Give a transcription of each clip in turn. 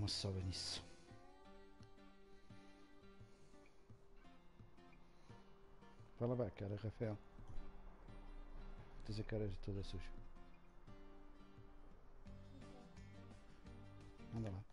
Não se soube nisso. Vai lavar a cara, Rafael. Tens a cara toda suja. Anda lá.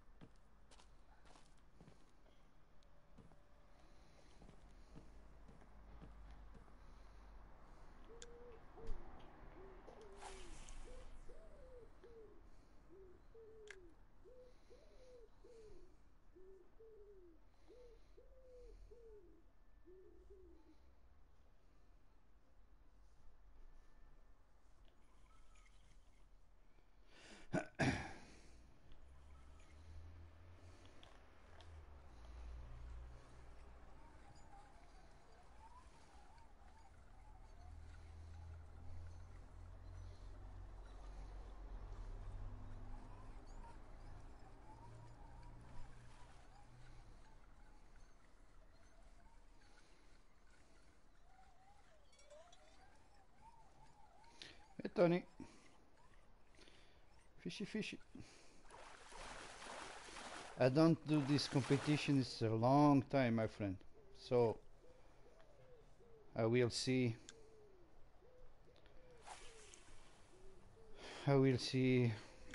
Hey Tony. Fishy, fishy. I don't do this competition. It's a long time, my friend. So I will see. I will see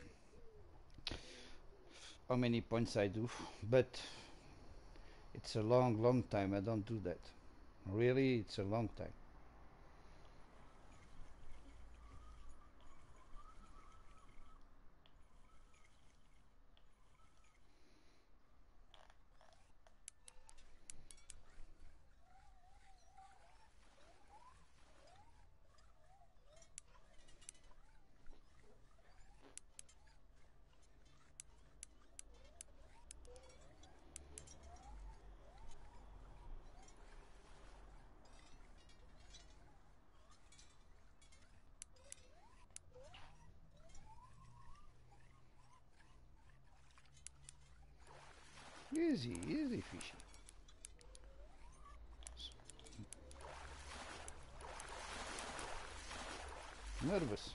how many points I do. But it's a long, long time. I don't do that. Really, it's a long time. Easy, easy, fishy. Nervous.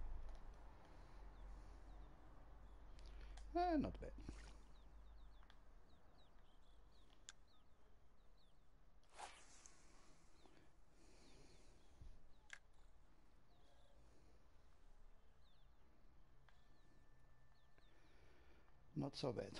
Not bad. Not so bad.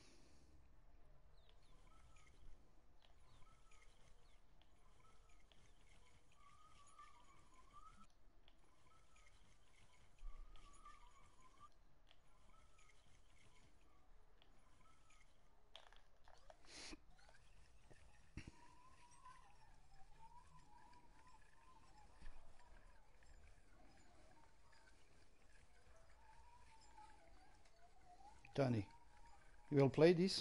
Tony, you will play this?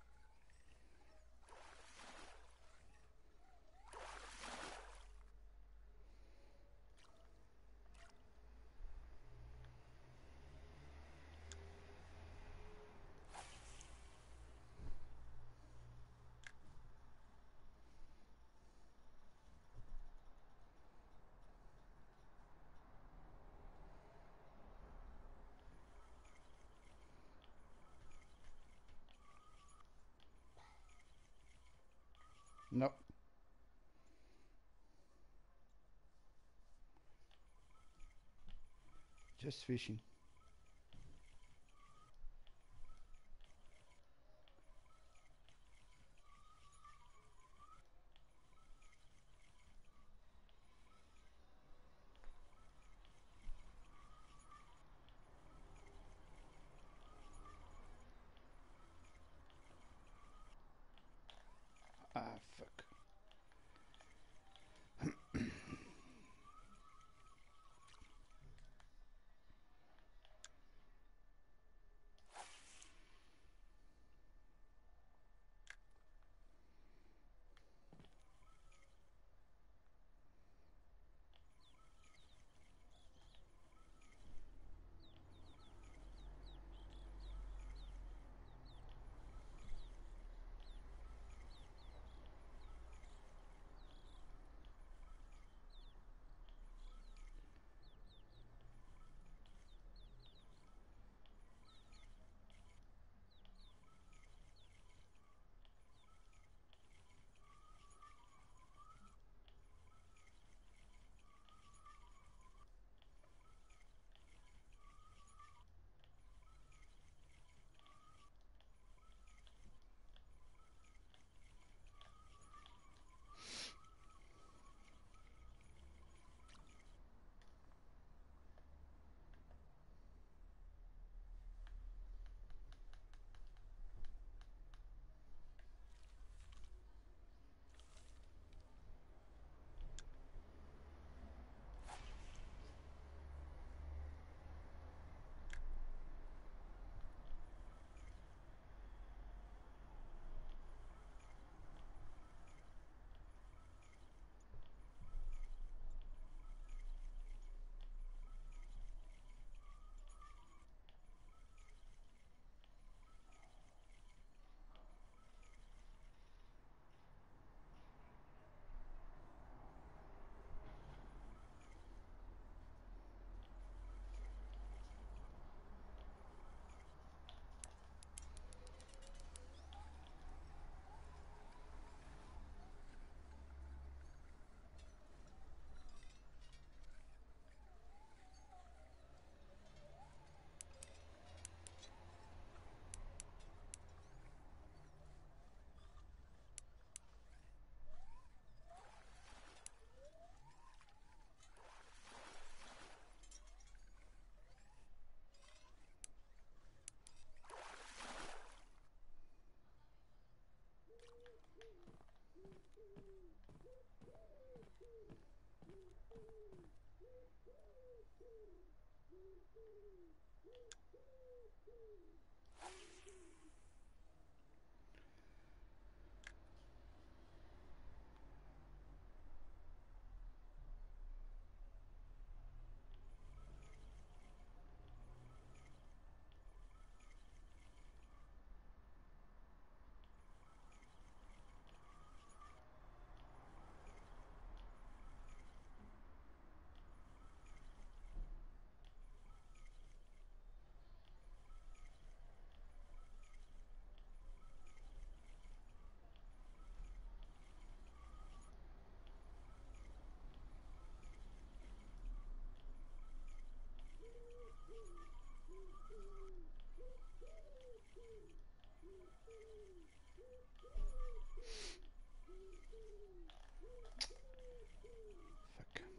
No. Just fishing. Ah, fuck. Fuck.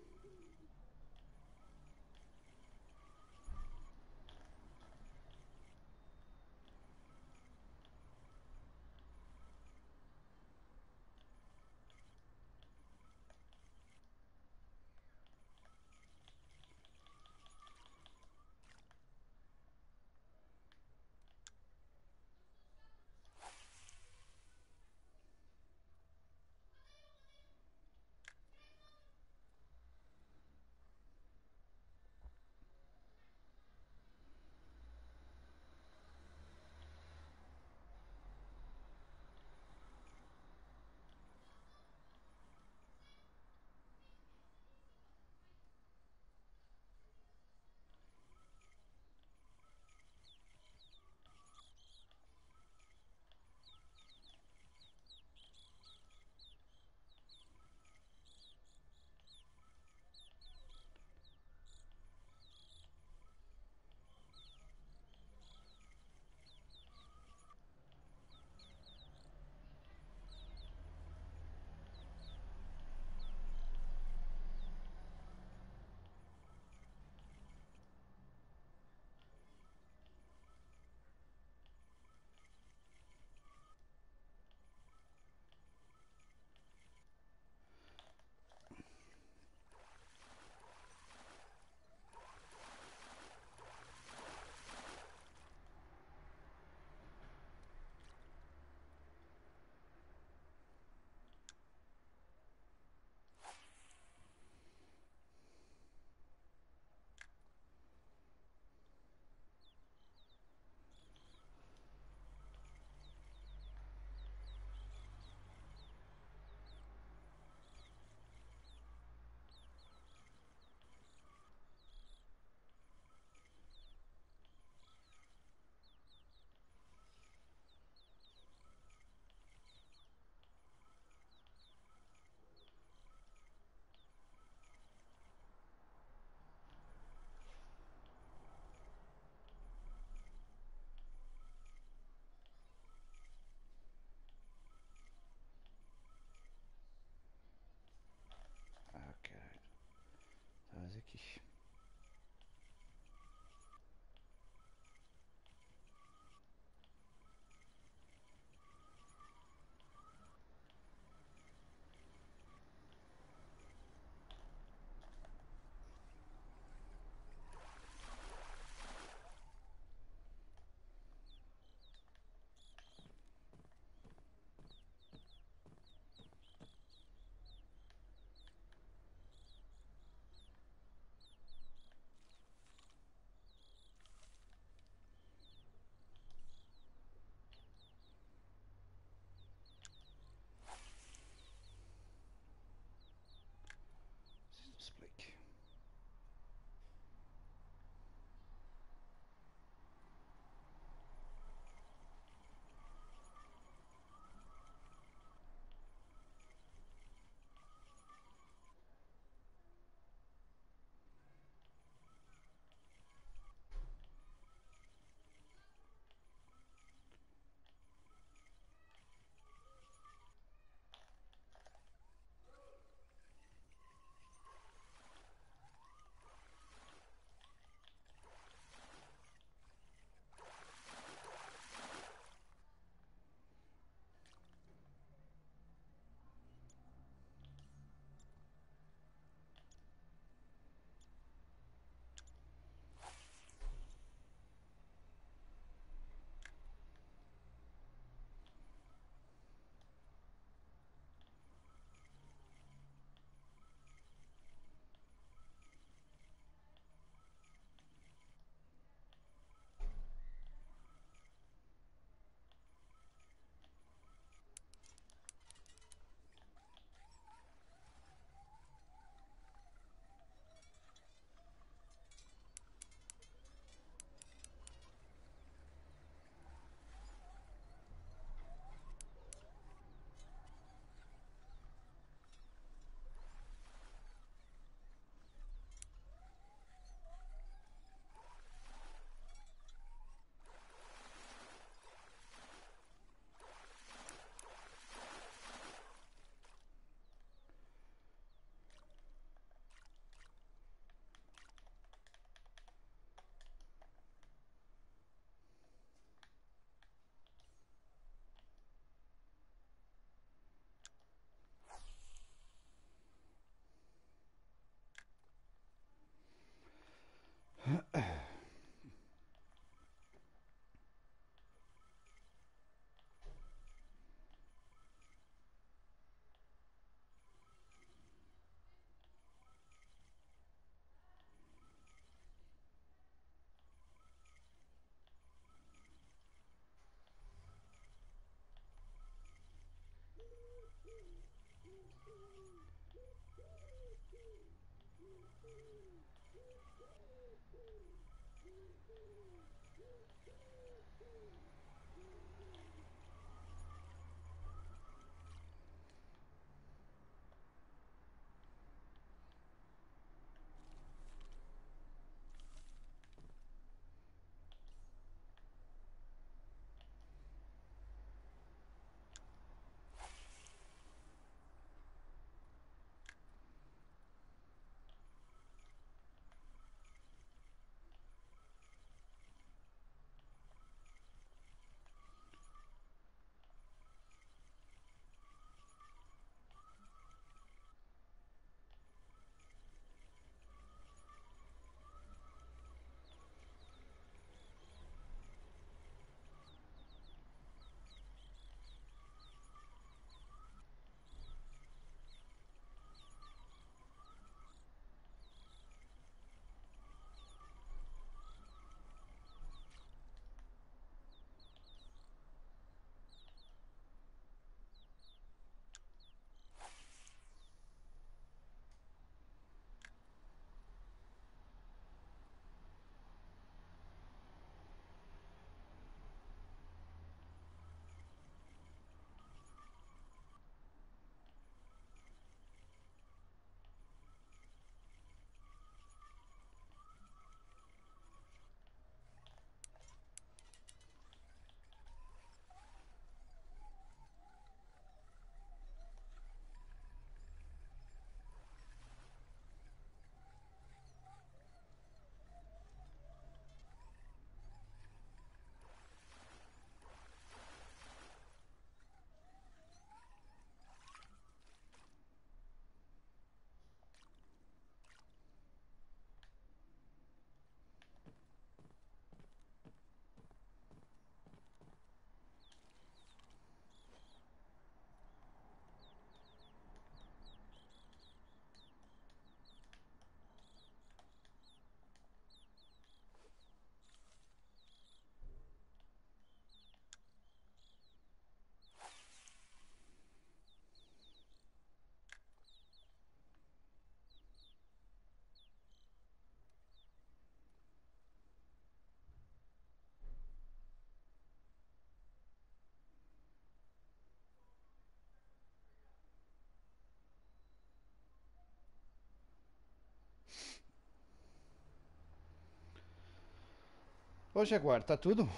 Ô Jaguar, tá tudo?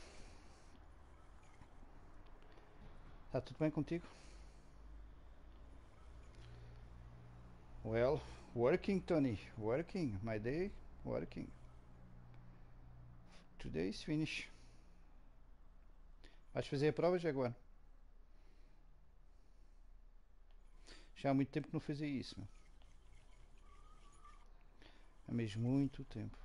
Tá tudo bem contigo? Well, working, Tony. Working. My day, working. Today is finish. Vais fazer a prova, Jaguar? Já há muito tempo que não fazia isso, meu. Há mesmo muito tempo.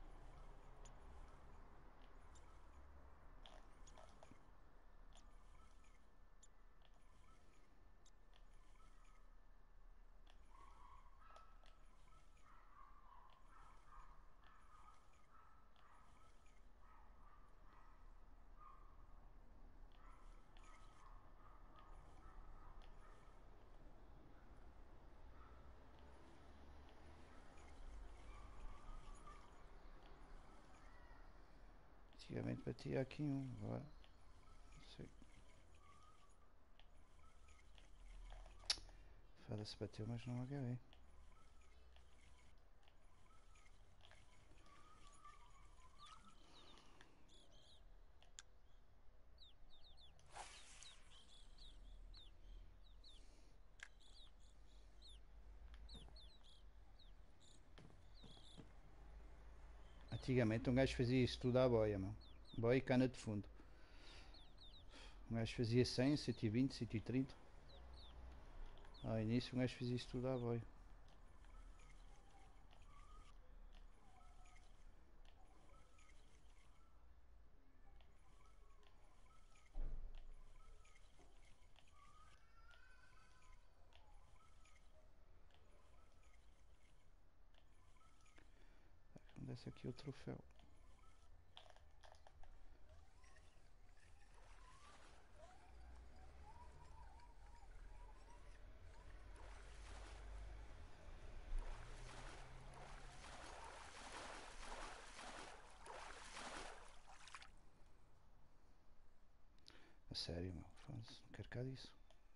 Antigamente batia aqui um, agora não sei. Foda-se, bateu, mas não agarrei. Antigamente um gajo fazia isso tudo à boia, meu. Boia e cana de fundo. Um gajo fazia 100, 120, 130. Ao início um gajo fazia isso tudo à boia. Vamos desce aqui o troféu. sério, meu. Foda-se, não quero cá disso.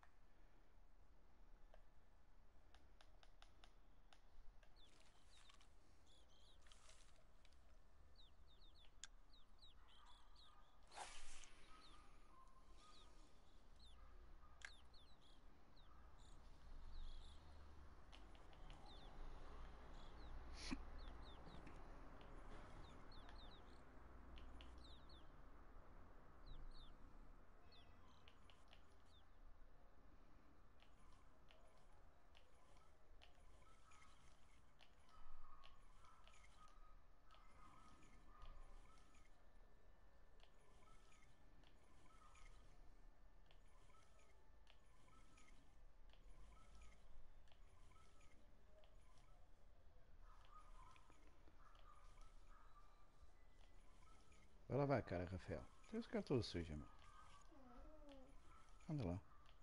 Vai lavar a cara, Rafael. Tem esse cara todo sujo, meu. Anda lá.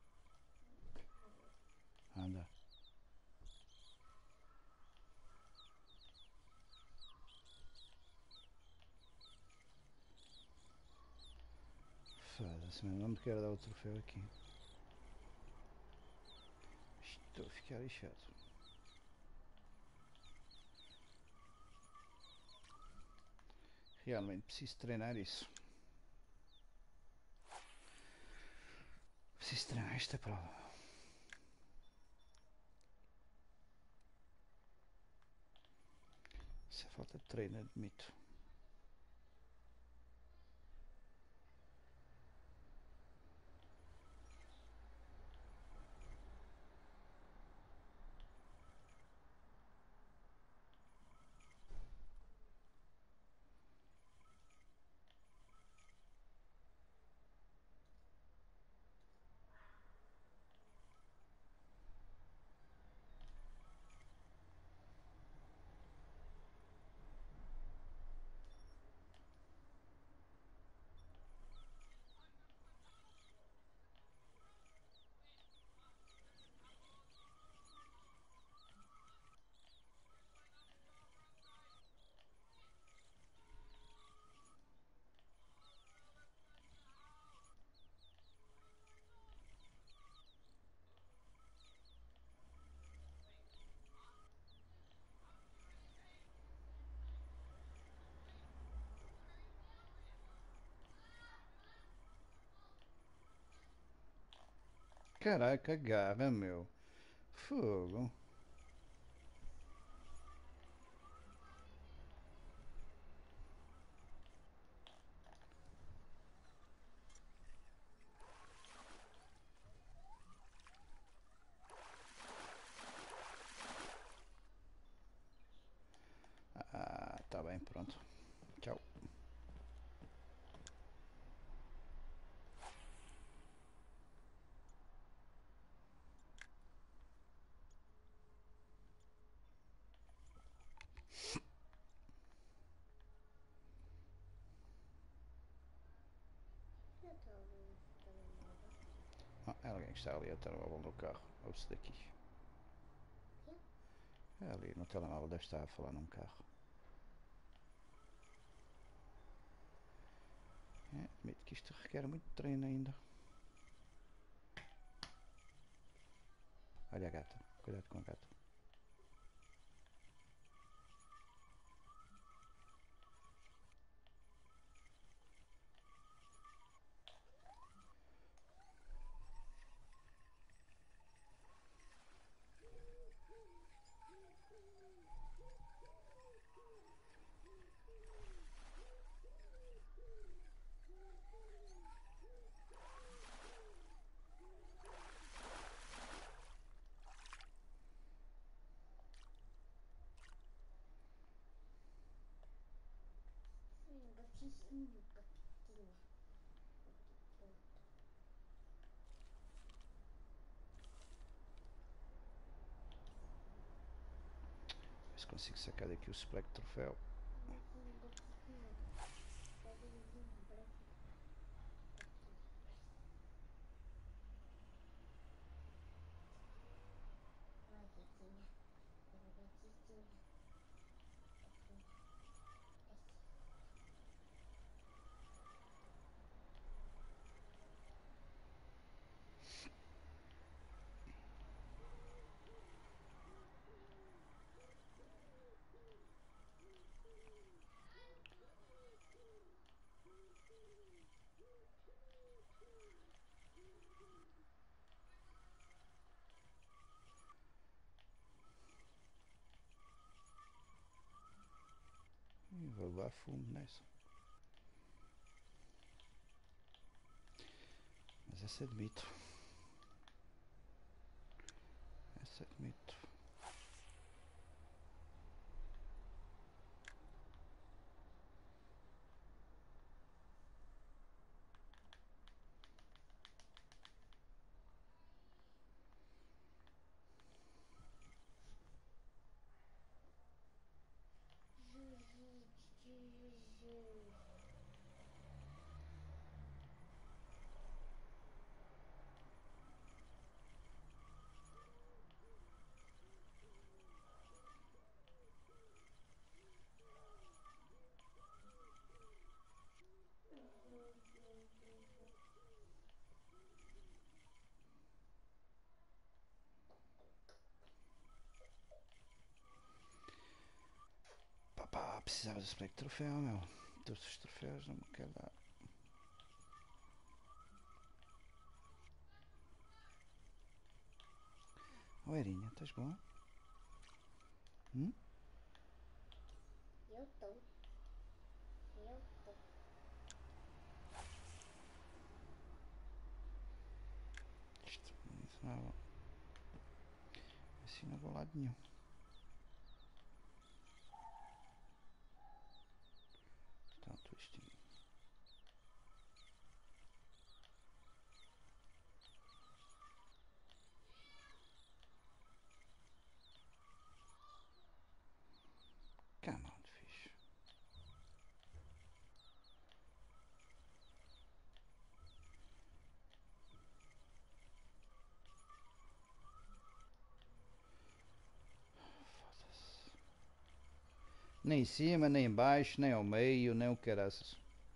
Anda. Foda-se, meu. Não me quero dar o troféu aqui. Estou a ficar lixado. Realmente preciso treinar isso. Preciso treinar esta prova. Se é falta de treino, admito. Caraca, agarra, meu. Fogo. Ah, tá bem, pronto. Tchau. Ah, é alguém que está ali a telemóvel no carro. Ouve-se daqui. É ali no telemóvel, deve estar a falar num carro. É, admito que isto requer muito treino ainda. Olha a gata. Cuidado com a gata. Ver se consigo sacar daqui o Spec Troféu. Vou levar fumo nessa. Mas essa admito. Essa admito. Papá, precisava do spray de troféu, meu. Todos os troféus não me quero dar. Oh, Erinha, estás bom? Eu tô. Isto não é assim, não vou a lado nenhum. Está um twistinho. Come on, fixe. Foda-se. Nem em cima, nem em baixo, nem ao meio, nem o caraças.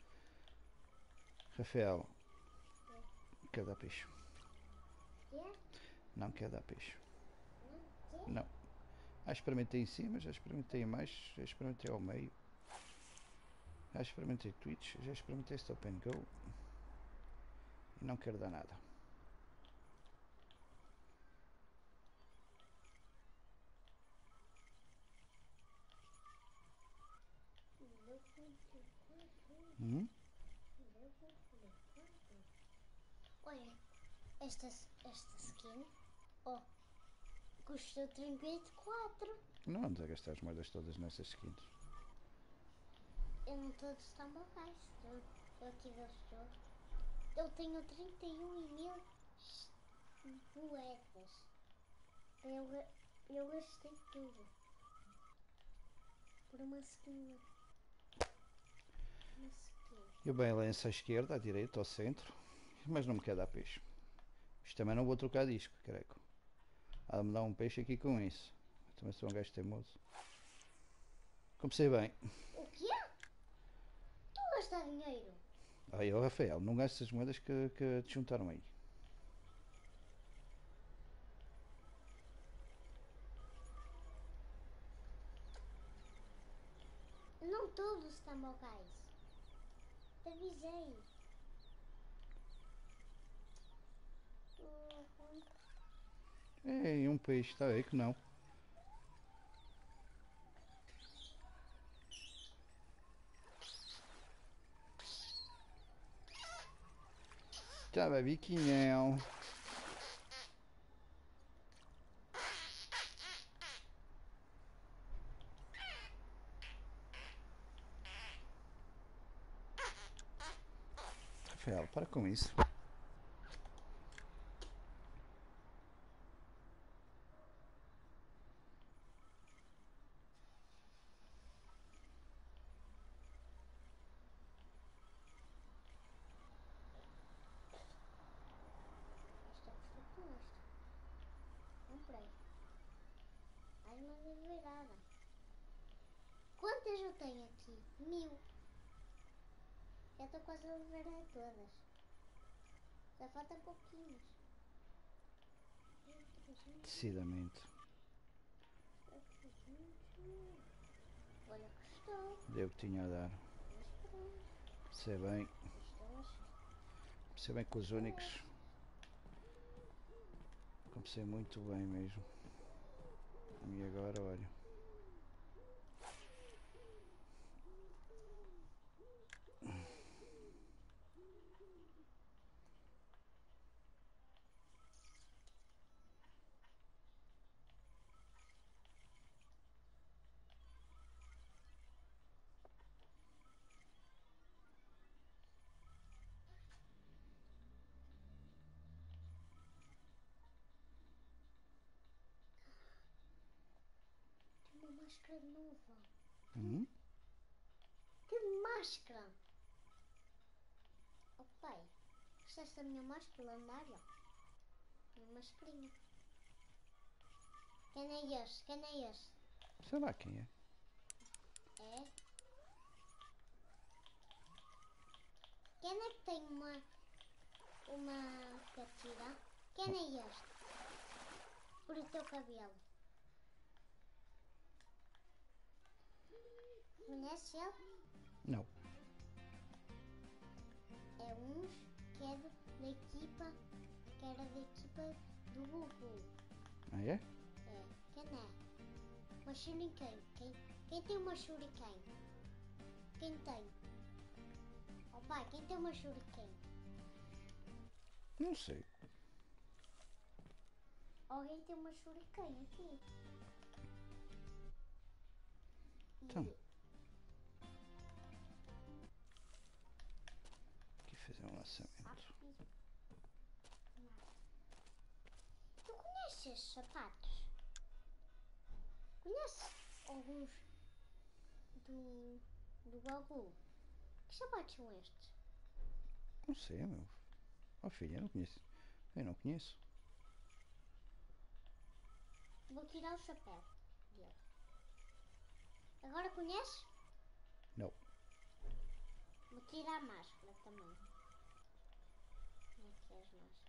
Rafael, quer dar peixe? Quê? Não quer dar peixe. Quê? Não. Já experimentei em cima, já experimentei em baixo, já experimentei ao meio. Já experimentei Twitch, já experimentei Stop and Go. E não quero dar nada. Hum? Olha, esta skin, oh, custa 34. Não andes a gastar as moedas todas nessas skins. Eu não estou de tambacais. Eu aqui estou. Eu tenho 31.000 moedas. Eu gastei tudo. Por uma skin. Eu bem lenço à esquerda, à direita, ao centro. Mas não me quer dar peixe. Isto também não vou trocar disco, careco. Há de me dar um peixe aqui com isso. Eu também sou um gajo teimoso. Comecei bem. O quê? Tu gastar dinheiro? Aí, ó Rafael, não gastes as moedas que te juntaram aí. Não todos tambacais. Te avisei. Ei, um peixe, está aí que não. Estava biquinhão. Rafael, para com isso. Esta custa com esta. Comprei. Mais uma virada. Quantas eu tenho aqui? 1000. Já estou quase a liberar todas. Já faltam pouquinhos. Decidamente. Olha que estou. Deu o que tinha a dar. Mas pronto. Comecei bem. Comecei bem com os únicos. Comecei muito bem mesmo. E agora, olha. máscara nova. Hum? Que máscara! Oh pai, gostaste da minha máscara lendária? Minha mascarinha. Quem é este? Quem é este? Sei lá quem é. É? Quem é que tem uma catira? Quem é este? Por o teu cabelo. Conhece ele? Não. É uns que é da equipa, que era da equipa do Gugu. Ah, é? É. Quem é? Uma shuriken. Quem tem uma shuriken? Quem tem? Oh pai, quem tem uma shuriken? Não sei. Alguém tem uma shuriken aqui. Então. Aqui fazer um lançamento. Tu conheces esses sapatos? Conheces alguns do Gugu? Que sapatos são estes? Não sei, meu. Oh filha, eu não conheço. Eu não conheço. Vou tirar o chapéu dele. Agora conheces? Não. Vou tirar a máscara também. Como é que é as máscaras?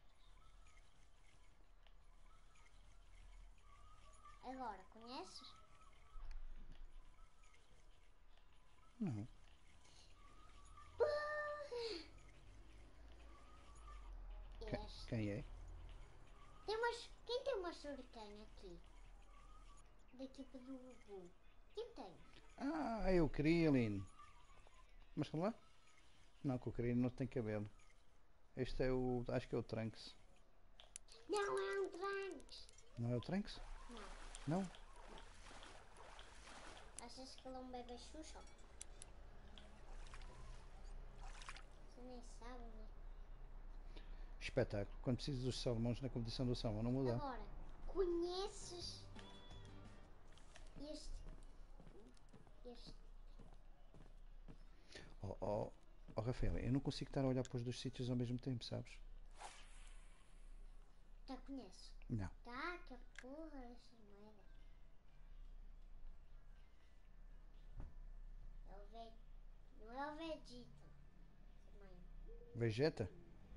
Agora, conheces? Não. Este. Quem é? Quem tem uma shuriken aqui? Da equipa do Gugu. Quem tem? Ah, é o Krillin. Mas como lá? Não, que o Krillin não tem cabelo. Este é o. Acho que é o Trunks. Não é um Trunks. Não é o Trunks? Não. Não? Achas que ele é um bebê Xuxa? Você nem sabe, né? Espetáculo. Quando precisas dos salmões na competição do salmão, não muda. Agora, conheces este? Oh, Rafael, eu não consigo estar a olhar para os dois sítios ao mesmo tempo, sabes? Já conheces? Não. Tá, que porra essas moedas. É o Ve... Não é o Vegeta. Mãe. Vegeta?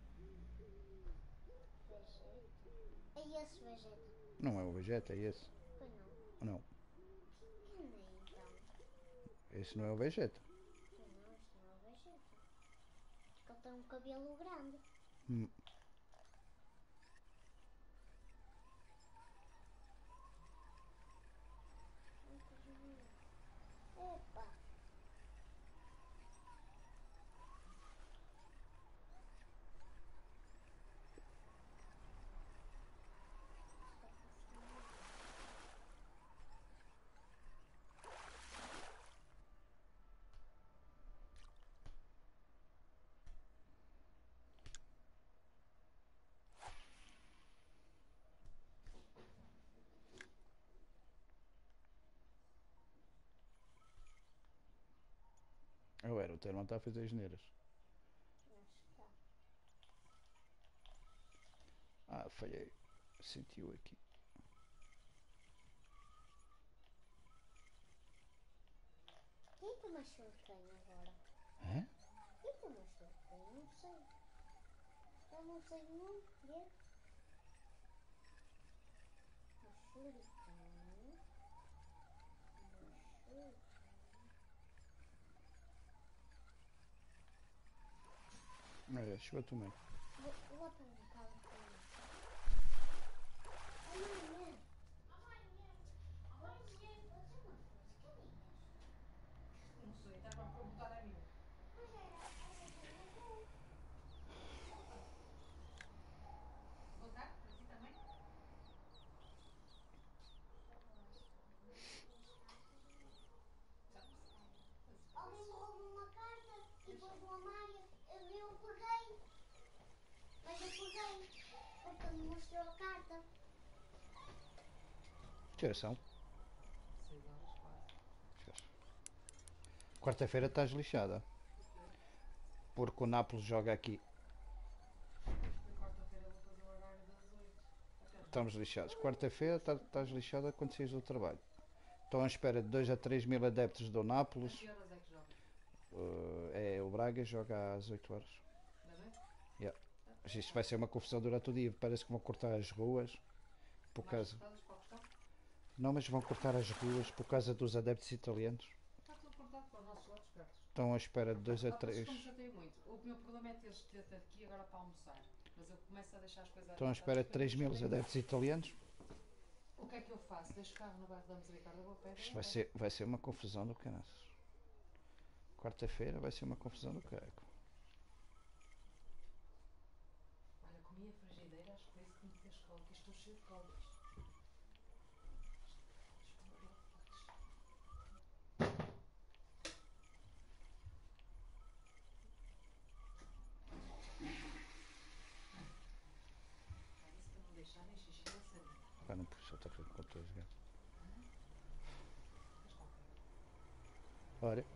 Vegeta? É esse Vegeta? Não é o Vegeta, é esse. Pois não. Não. Quem é então? Esse não é o Vegeta. Pois não, isto não é o Vegeta. Porque ele tem um cabelo grande. Hum. Epa! Agora, o teu irmão está a fazer as neiras. Acho que tá. Ah, falhei. Sentiu aqui. Quem tem uma shuriken agora? Hã? Quem tem uma shuriken? Não sei. Eu não sei não ver. Uma shuriken. Uma shuriken. Olha, chegou a tua mãe. Vou perguntar o que é. Amanhã. Não sei, estava a perguntar a mim. Boa tarde, para si também? Alguém me roubou uma carta e pôs no armário. Eu peguei. Mas eu peguei. Porque ele me mostrou a carta. Que horas são? 6 horas quase. Quarta-feira estás lixada. Porque o Nápoles joga aqui. Na quarta-feira vou fazer o horário das 8. Até às Estamos lixados. Quarta-feira estás lixada quando saís do trabalho. Estão à espera de 2 a 3 mil adeptos do Nápoles. que horas é que joga? O Braga joga às 8 horas. Da noite? Yeah. Mas isto vai ser uma confusão durante o dia. Parece que vão cortar as ruas. Por Mais causa... cortadas para o costão? Não, mas vão cortar as ruas por causa dos adeptos italianos. Está tudo cortado para os nossos lados perto. Estão à espera de 2 a Vocês 3. como me chateiam muito. O meu problema é teres de ter aqui agora para almoçar. Mas eu começo a deixar as coisas Estão à espera de 3 mil adeptos italianos. O que é que eu faço? Deixo o carro no bairro da Misericórdia, vou a pé. Isto vai ser uma confusão do caraças. Quarta-feira vai ser uma confusão do caraco. Olha, comi a frigideira, acho que foi isso que me fez colo, que estou cheio de colas. Disse para não deixar nem xixi nem sabia. Pá, não puxa outra coisa enquanto estou a jogar. Ora,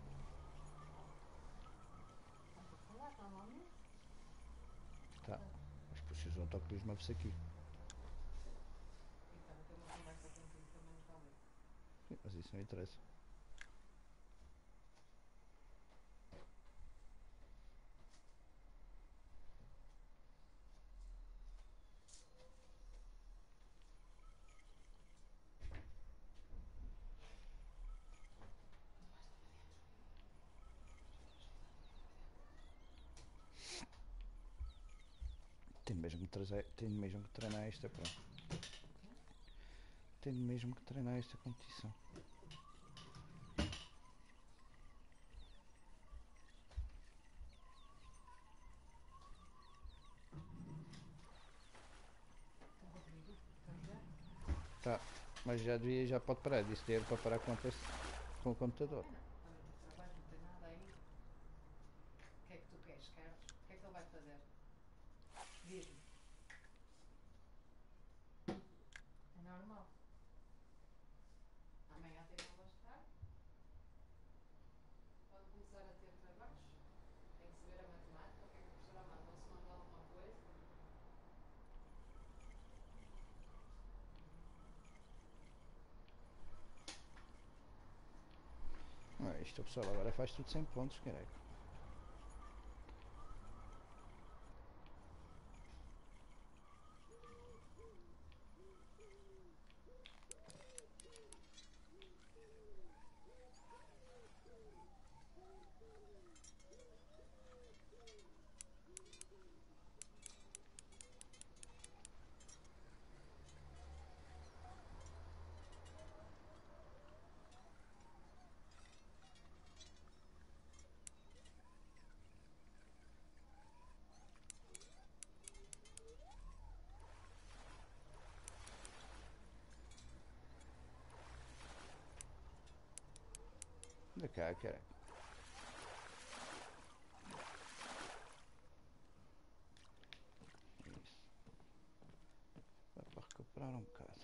Não vou falar normalmente. tá. Mas puxas um toque dos mavos aqui. Então, ter uma conversa contigo também não está bem. Sim, mas isso não interessa. Tenho mesmo que treinar esta, pá. Tenho mesmo que treinar esta competição. Então, Rodrigo, está a jogar? Tá, mas já pode parar. Disse dinheiro para parar com o computador. Também tem trabalho, não tem nada aí. O que é que tu queres, Carlos? O que é que ele vai fazer? Diz-me. É normal. Amanhã tem aulas de tarde. Pode começar a ter trabalhos. Tem que se ver a matemática, o que é que a professora manda? Ou se manda alguma coisa. Isto o pessoal agora faz tudo sem pontos, caraca. Anda cá, caraca. Isso. Dá para recuperar um bocado.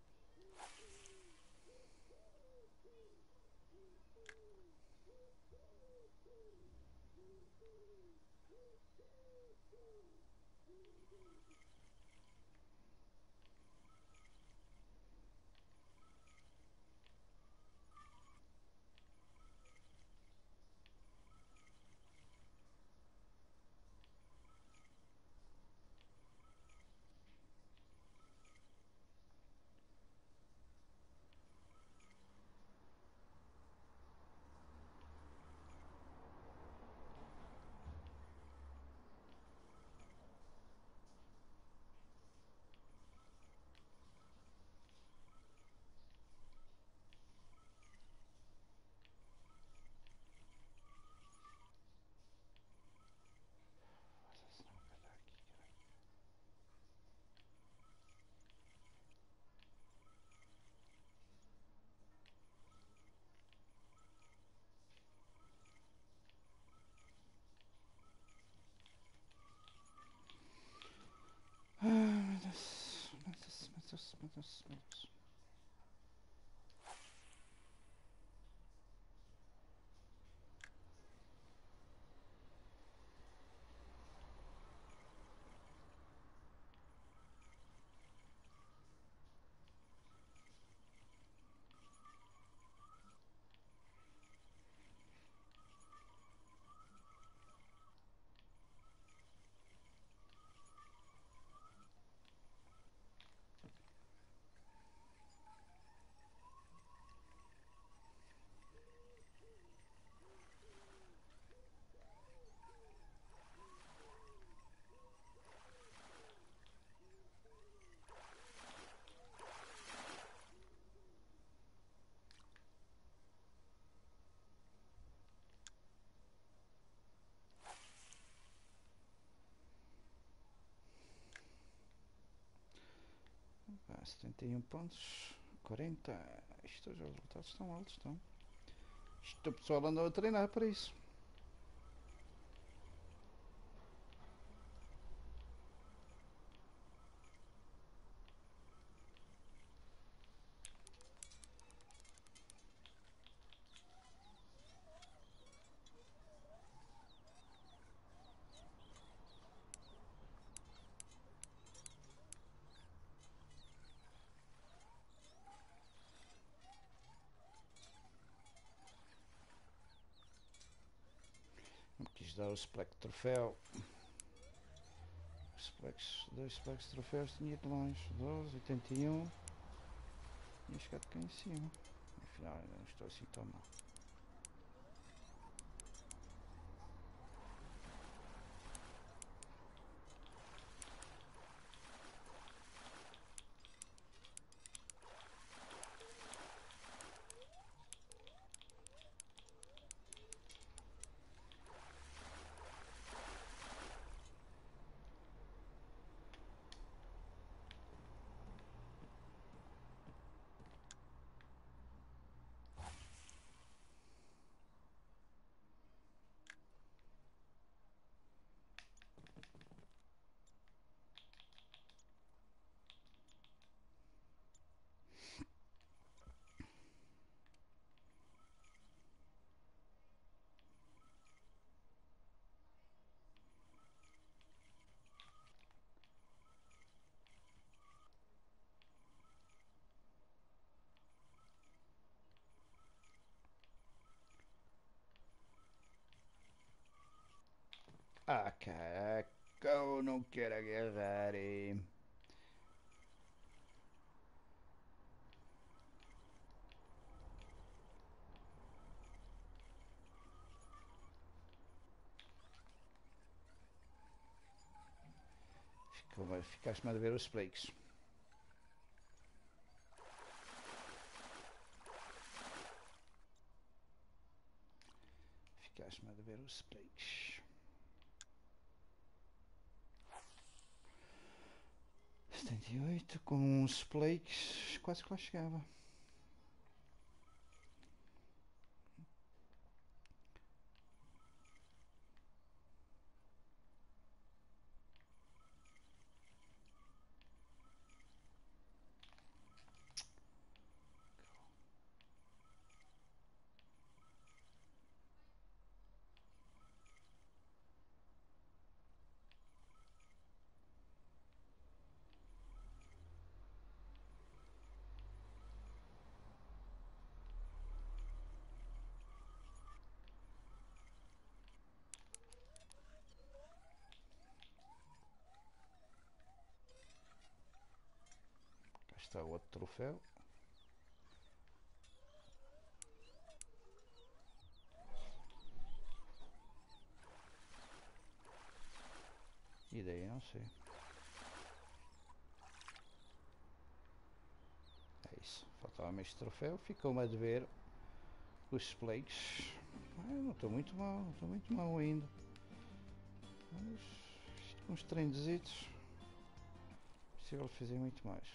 Meu Deus, meu Deus, meu Deus, meu Deus, meu Deus. 71 pontos. 40. Isto, os resultados estão altos, estão. Isto o pessoal andou a treinar para isso. Não quis dar o Splec troféu. Dois Splex troféus tinha de longe. 12, 81. Tinha chegado cá em cima. Afinal, ainda não estou assim tão mal. Ah, caraca, eu não quero agarrar. Ficaste-me a ver os flakes. Ficaste-me a ver os flakes. 78 com uns flakes, quase que lá chegava. Cá está o outro troféu. E daí não sei. É isso. Faltava-me este troféu. Ficou-me a dever os flakes. Não estou muito mal, não estou muito mal ainda. Mas isto com os trenzitos. Possível fazer muito mais.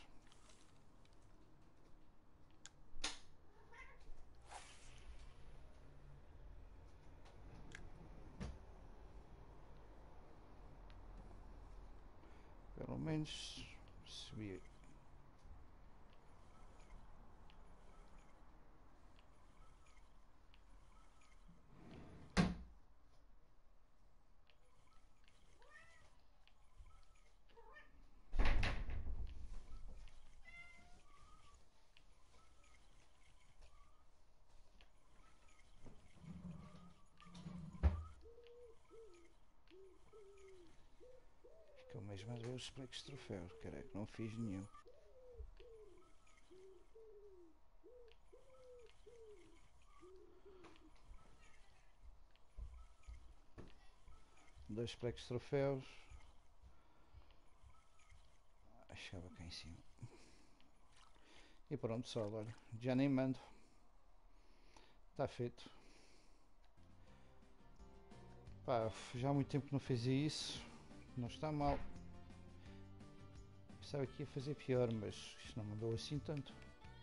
Pelo menos subir. Ficou mesmo a ver os flakes troféus. Caraca, não fiz nenhum. Dois plex troféus. Chegava cá em cima. E pronto, só olha, já nem mando. Está feito. Pá, já há muito tempo que não fazia isso. Não está mal. Pensava que ia fazer pior, mas isto não mudou assim tanto.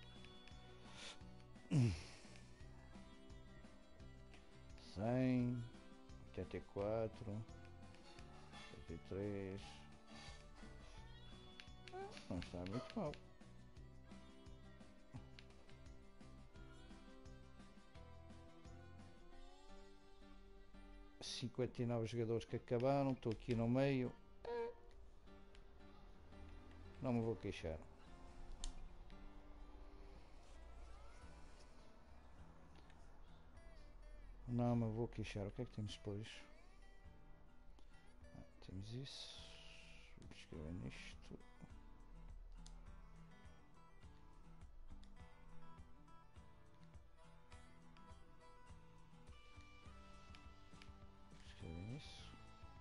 100, 84, 83. Não está muito mal. 59 jogadores que acabaram, estou aqui no meio. Não me vou queixar. Não me vou queixar. O que é que temos depois? Temos isso. Vou escrever nisto. Escrever isso.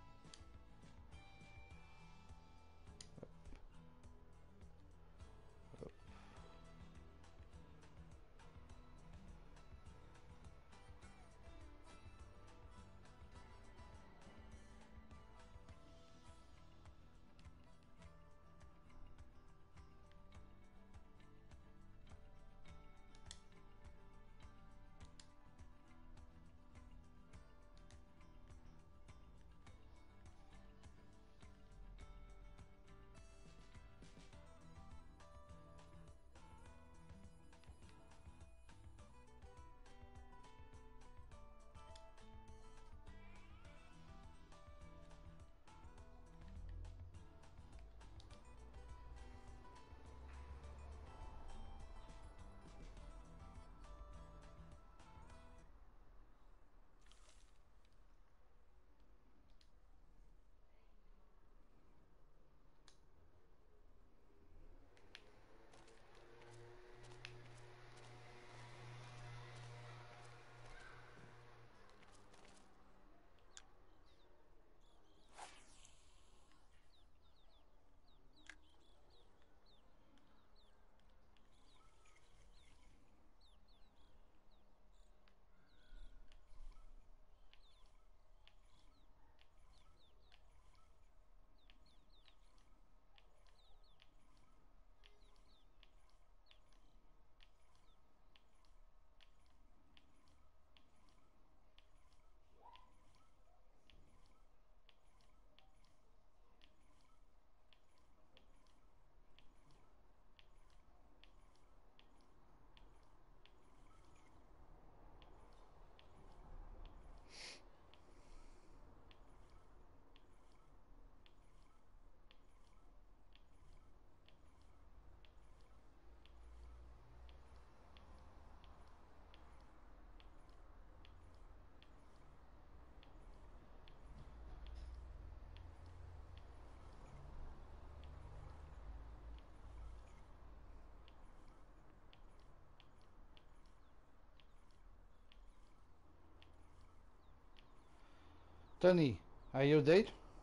Tony, are you there?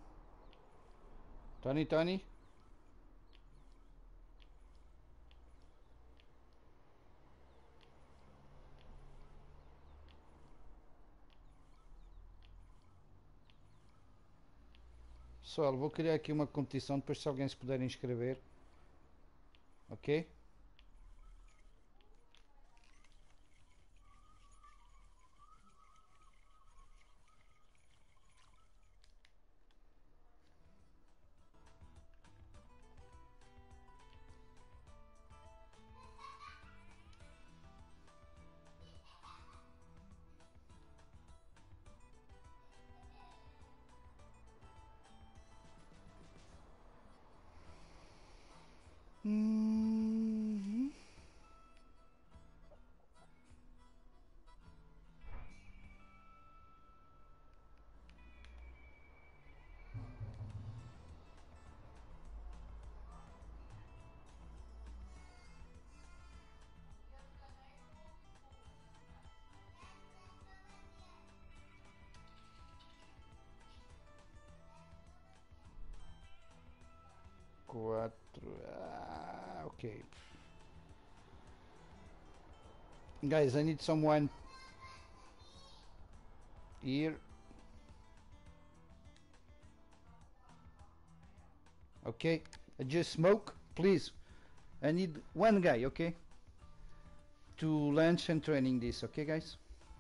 Tony? Pessoal, vou criar aqui uma competição, depois se alguém se puder inscrever. Ok? Uhum. Quatro. Ok. Guys, I need someone here. Ok. just smoke, please. I need one guy, okay? To launch and training this, okay, guys?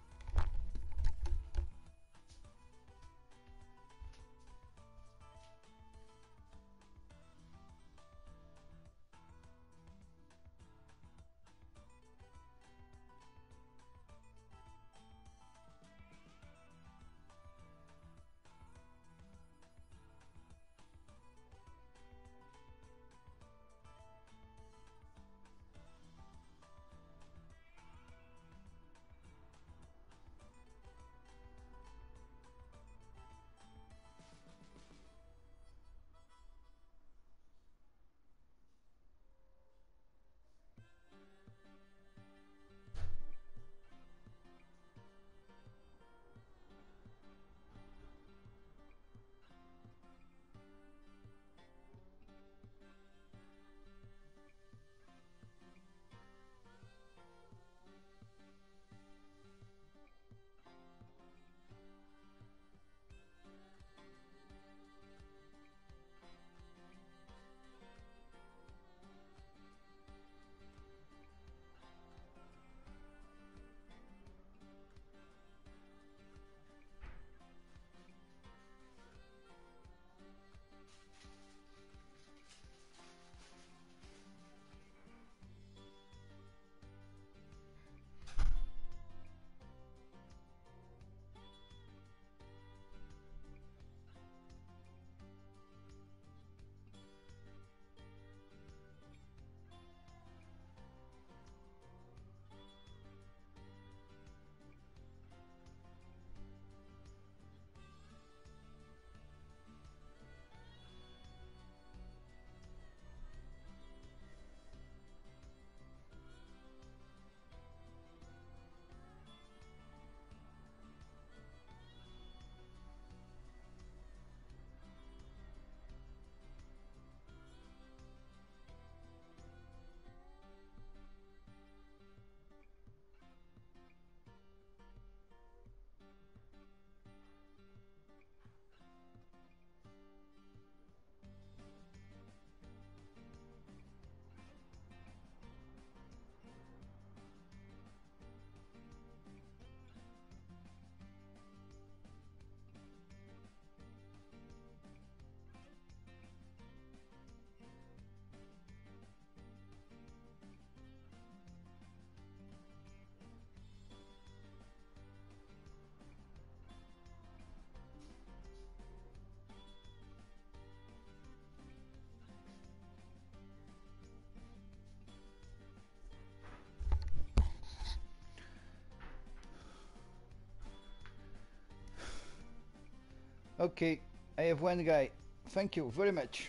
Okay, I have one guy. Thank you very much.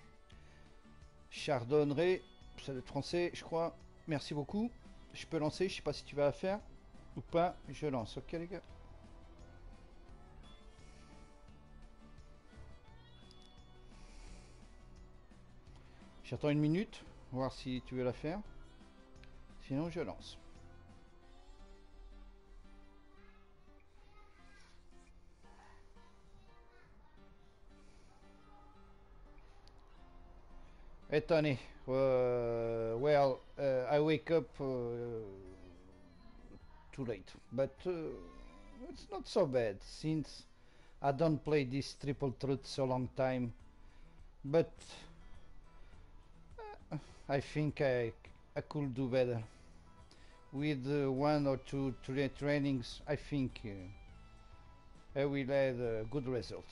Chardonneret, ça doit être français, je crois. Merci beaucoup. Je peux lancer, je sais pas si tu vas la faire ou pas. Je lance, ok les gars. J'attends une minute, voir si tu veux la faire. Sinon, je lance. Hey Tony, well, I wake up too late, but it's not so bad since I don't play this triple truth so long time. But I think I could do better with one or two trainings. I think I will have a good result.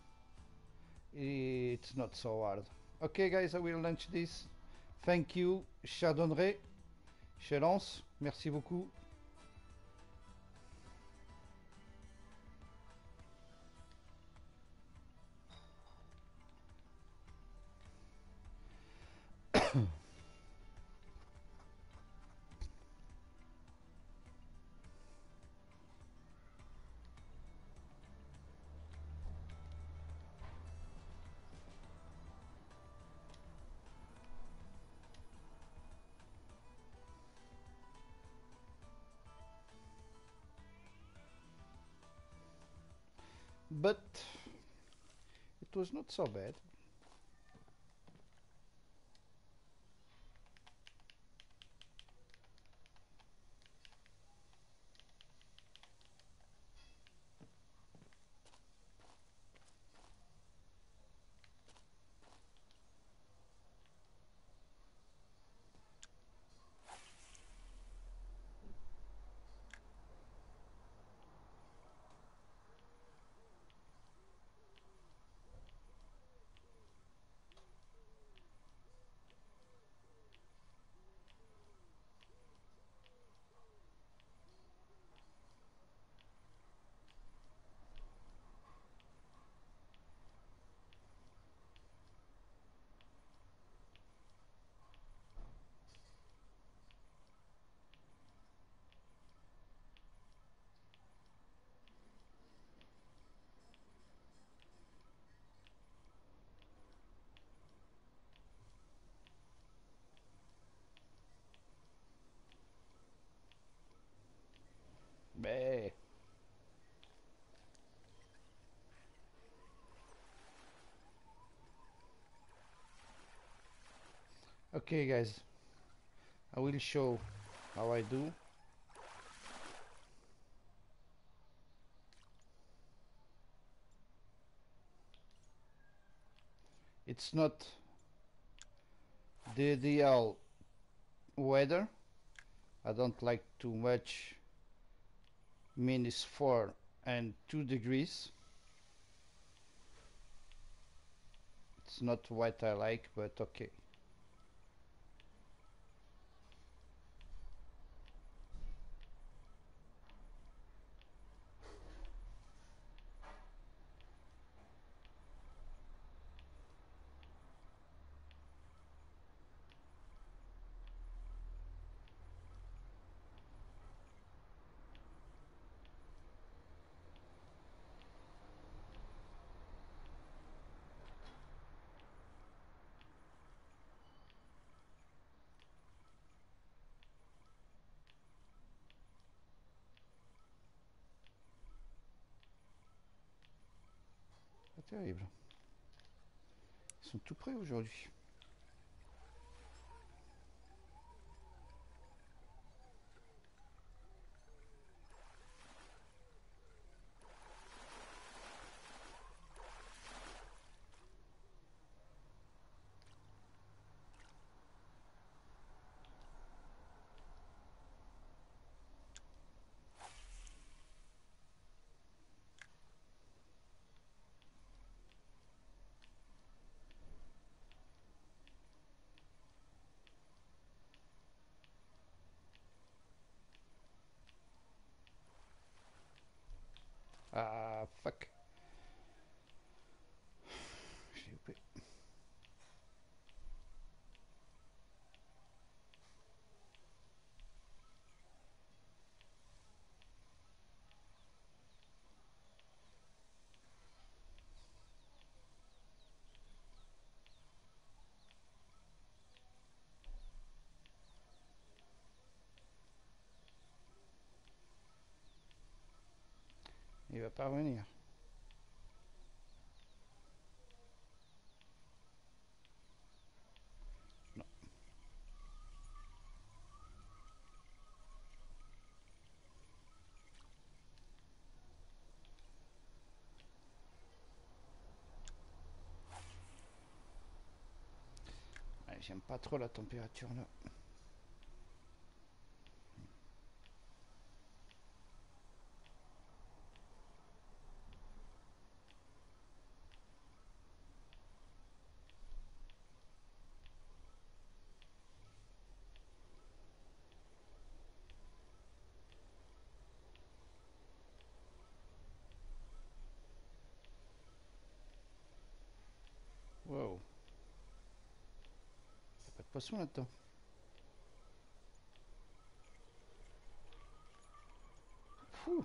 It's not so hard. Ok guys, I will launch this. Thank you, Chardonneret. Je lance. Merci beaucoup. But it was not so bad. Mais okay, guys, I will show how I do. It's not the ideal weather. I don't like too much -4 and 2 degrees. It's not what I like, but okay. Pas terrible. Ils sont tout prêts aujourd'hui. Ah, fuck. J'ai loupé. Il va pas revenir. Non. Ouais, j'aime pas trop la température là. Wow. Y a pas de poisson là-dedans. Fou.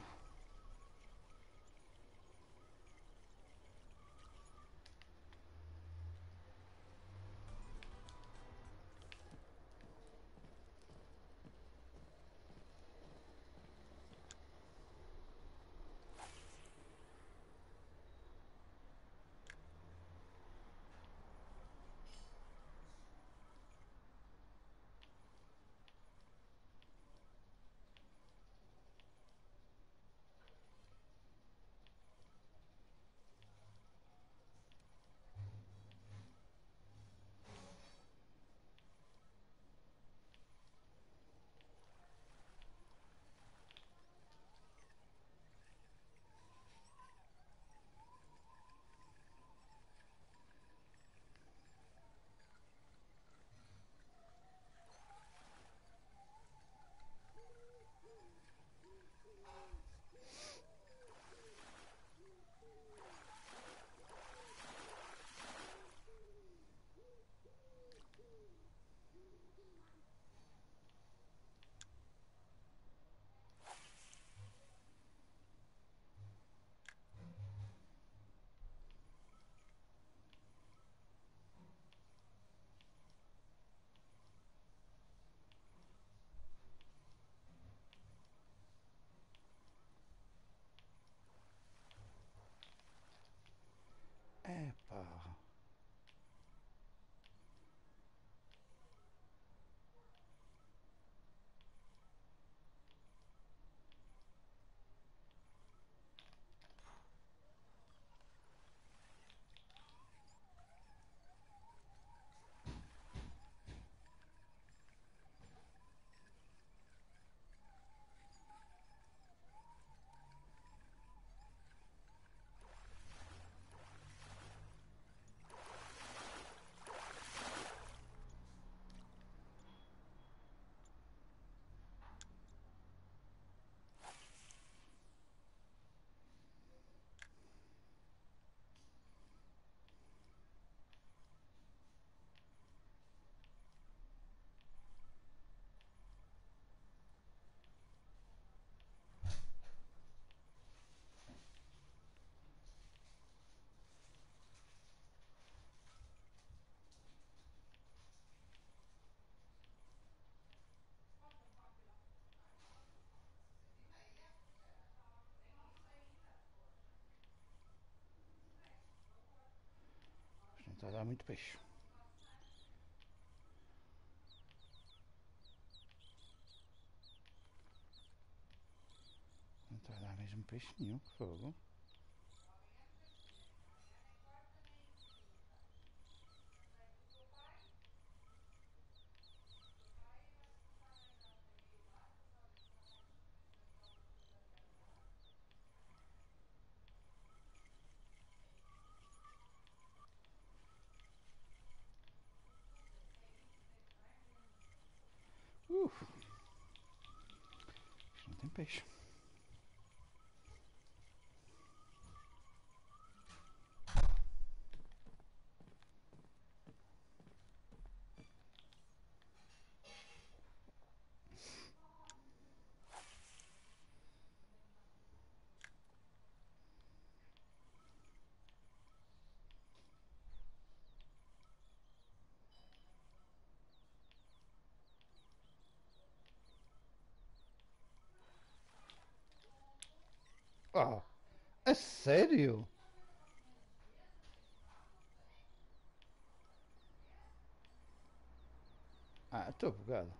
Está a dar muito peixe. Não está a dar mesmo peixe nenhum, fogo. Isto não tem peixe. Oh, a sério? Ah, estou bugado.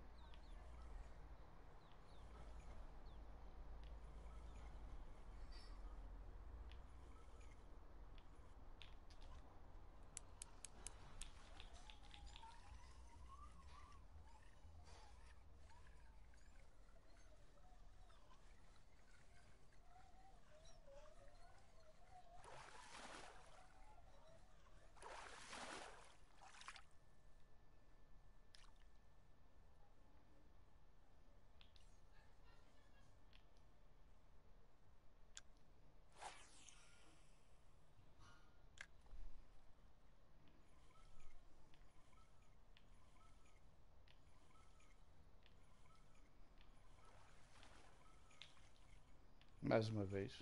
Mais uma vez.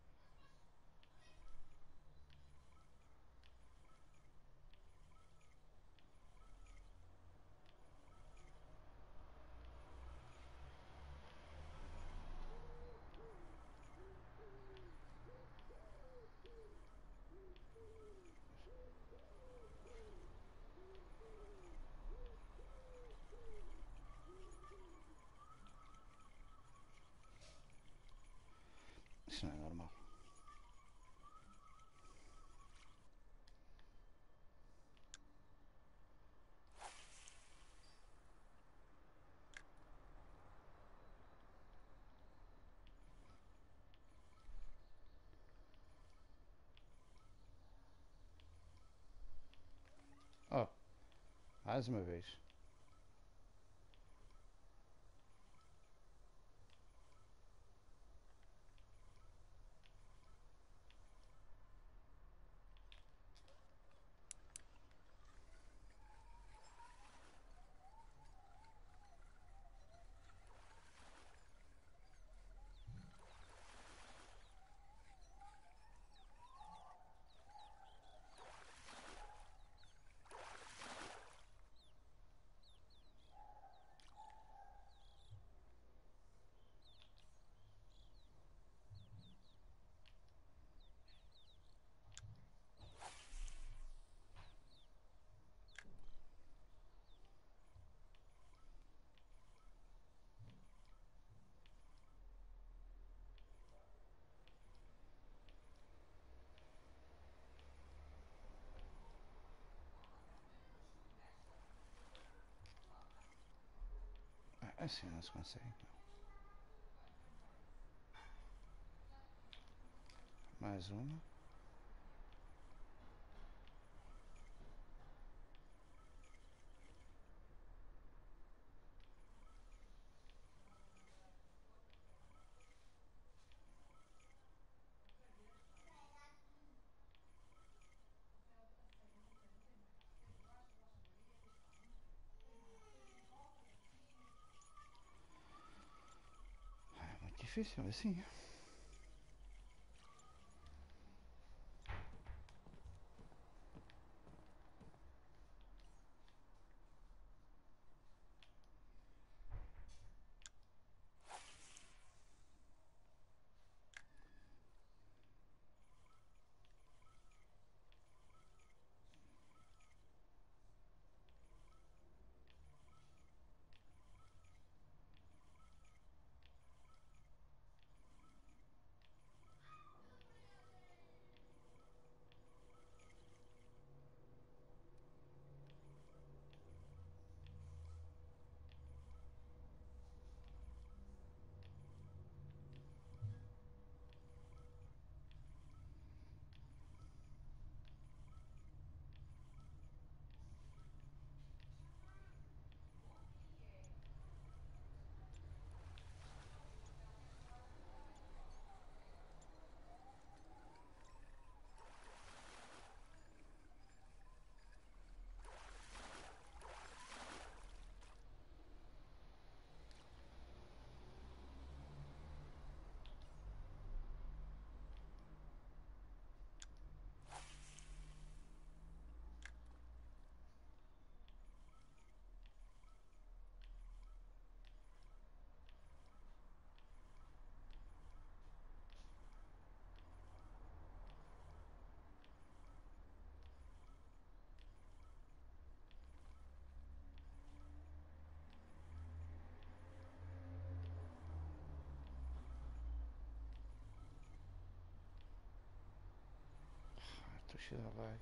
Isso não é normal. Oh, mais uma vez. Ah, assim não se consegue. Mais uma. Ah, é muito difícil assim. Já vai.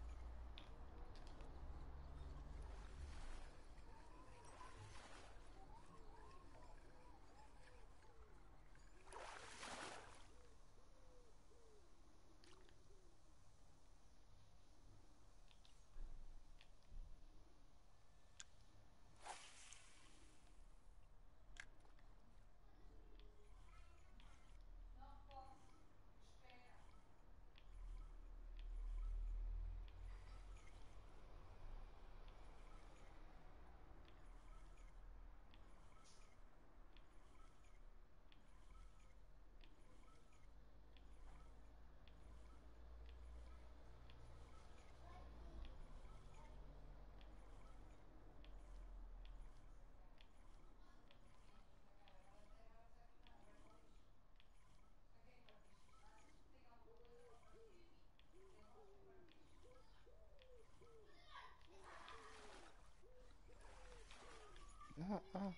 Ah, ah.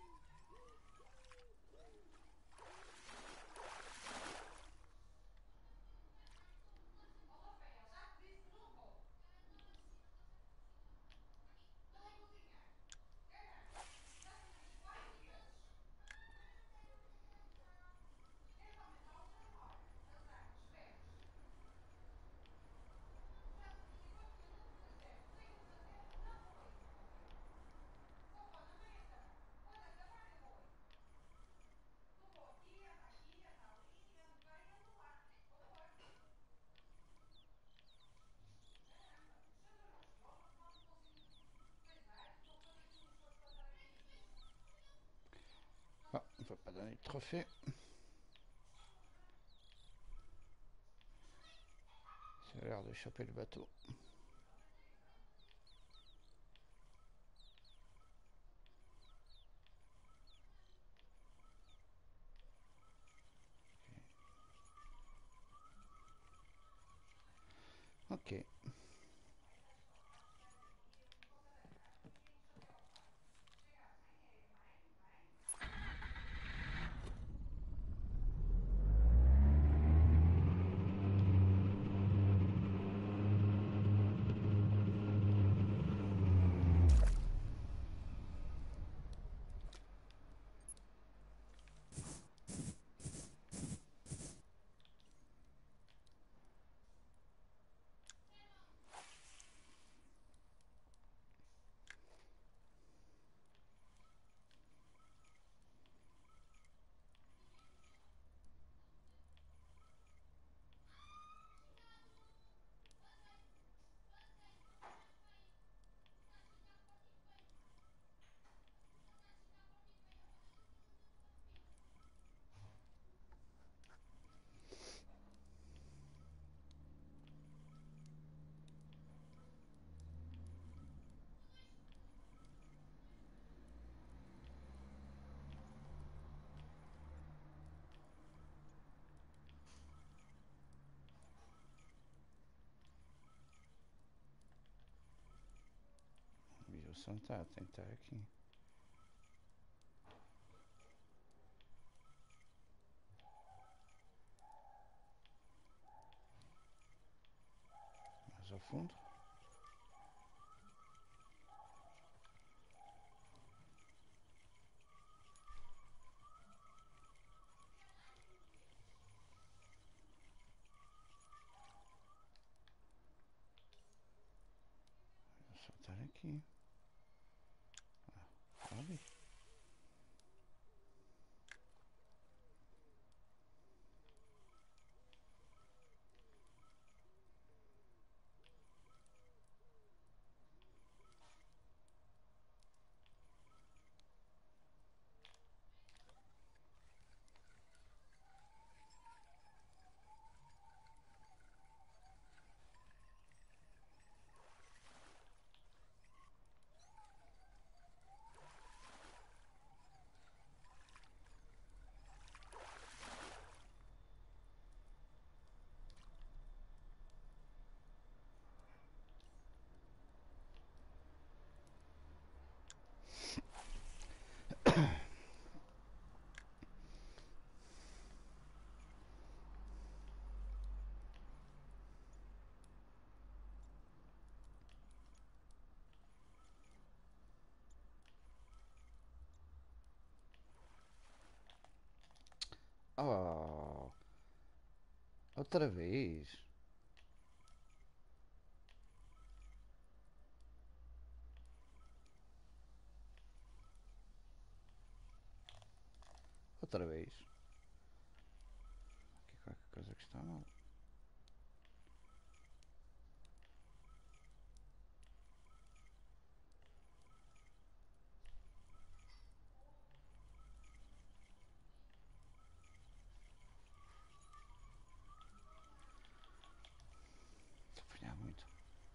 Ah, on va pas donner de trophée. Ça a l'air de choper le bateau. Ok. O Wilson está a tentar aqui. Mais ao fundo. Vou soltar aqui. Ah, ali. Oh, outra vez. Outra vez. Aqui qualquer coisa que está mal. Estou a falhar muito.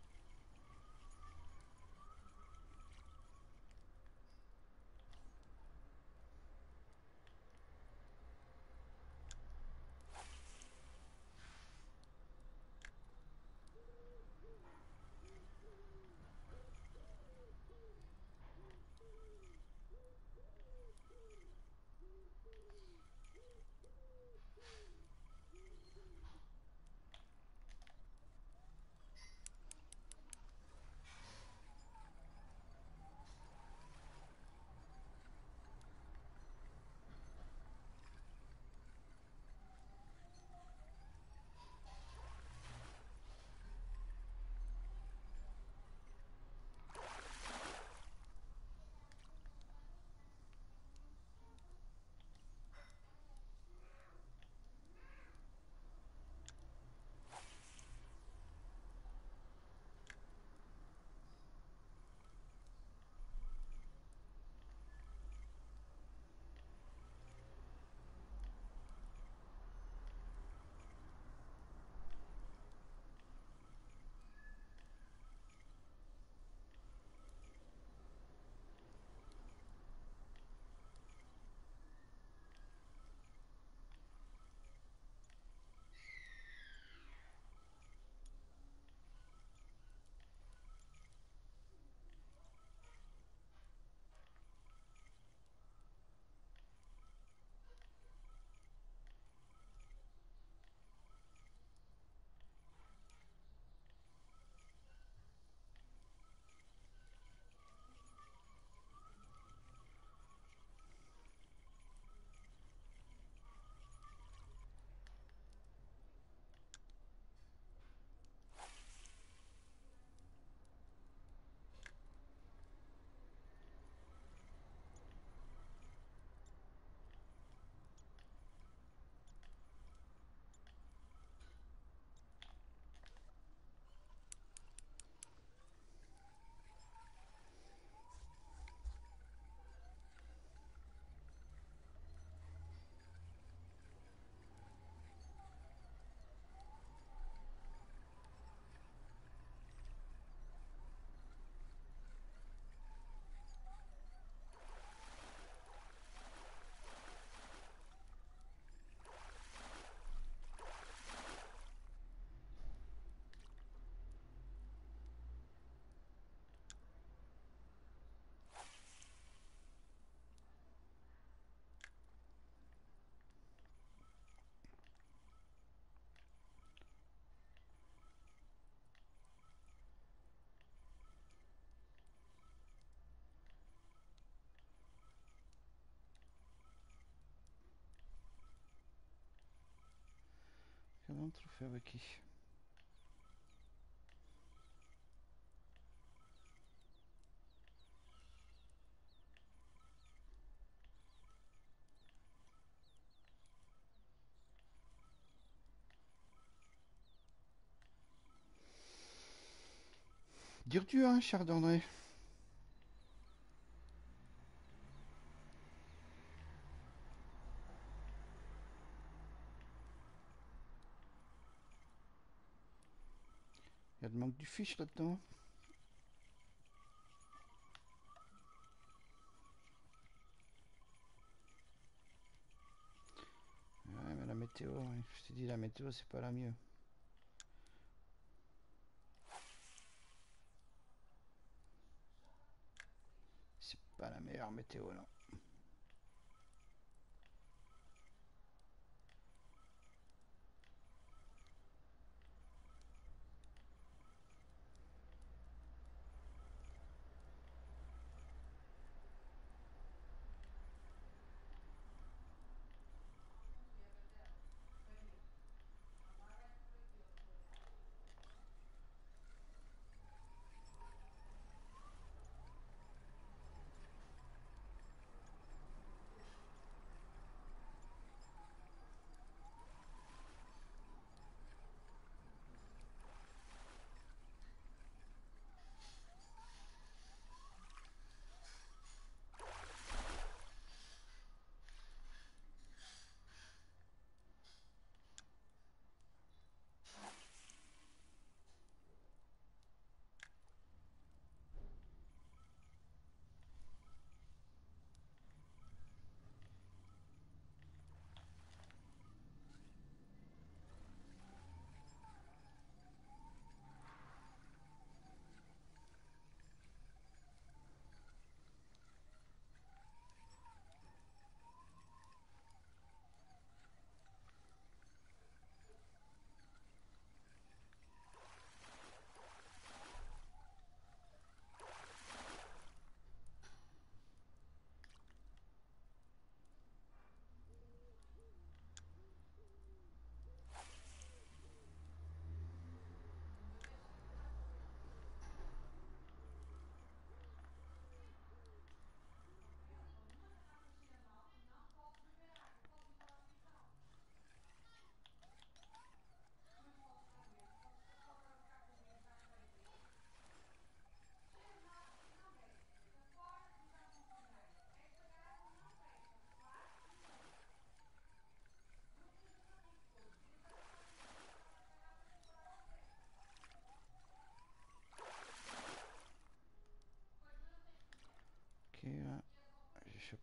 Cadê um troféu aqui? Dur, hein, Chardonnay. Il y a de manque du fiche là-dedans. Ouais, mais la météo, je t'ai dit, la météo, c'est pas la mieux. C'est pas la meilleure météo, non.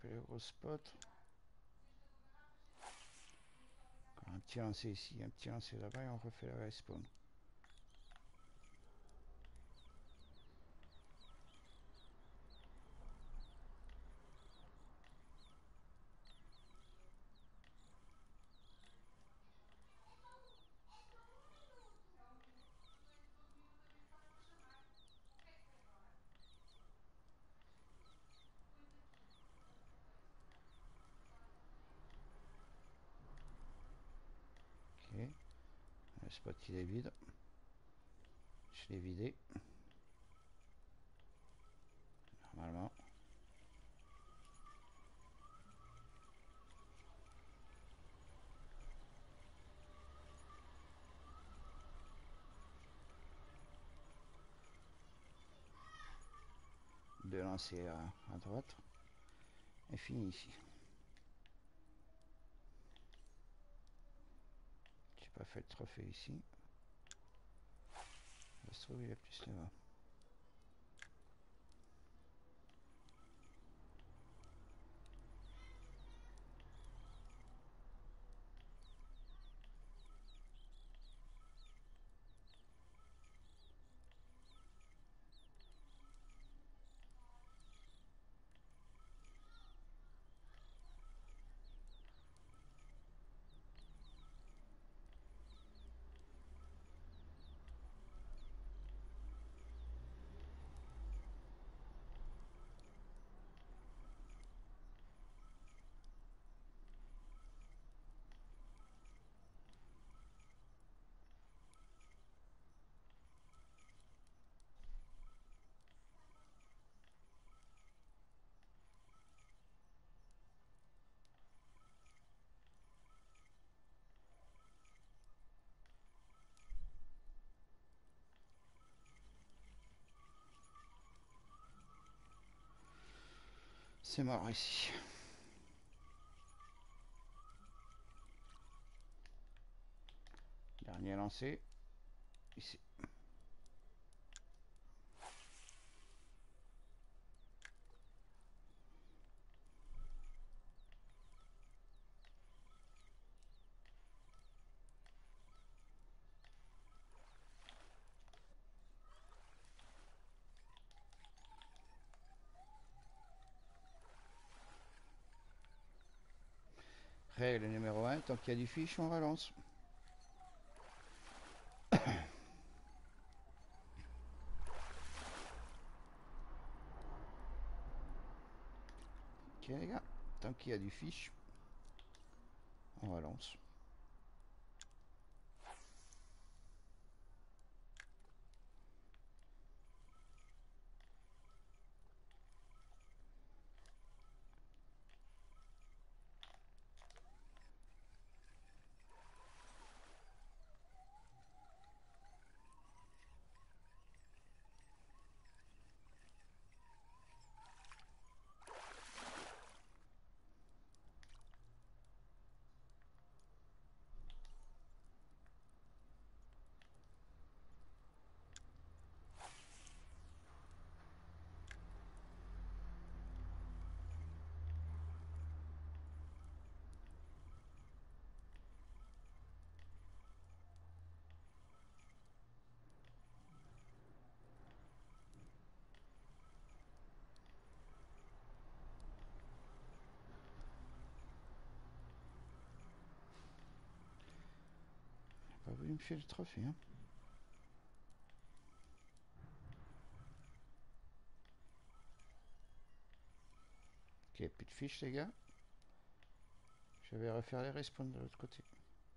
choper le gros spot. Encore un petit lancer ici, un petit lancer là-bas et on refait le respawn. Ok, le spot il est vide. Je l'ai vidé. Normalement. Deux lancers à droite. Et fini ici. J'ai pas fait le trophée ici. Ça se trouve il y a plus là-bas. C'est mort ici. Dernier lancé. Ici. Règle numéro 1, tant qu'il y a du fiche, on relance. Ok les gars, tant qu'il y a du fiche, on relance. Pas voulu me filer le trophée, hein. Ok, plus de fiches les gars. Je vais refaire les respawns de l'autre côté.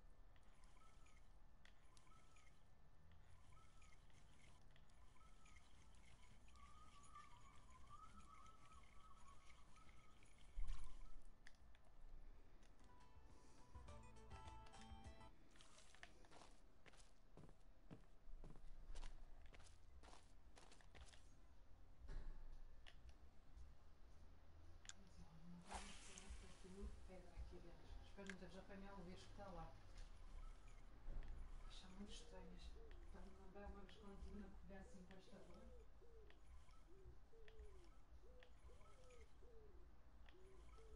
Pedra aqui dentro. Espero não ter já apanhado o bicho que está lá. Acham muito estranhas. Quando não vai uma vez quando estive na colher assim com esta dor.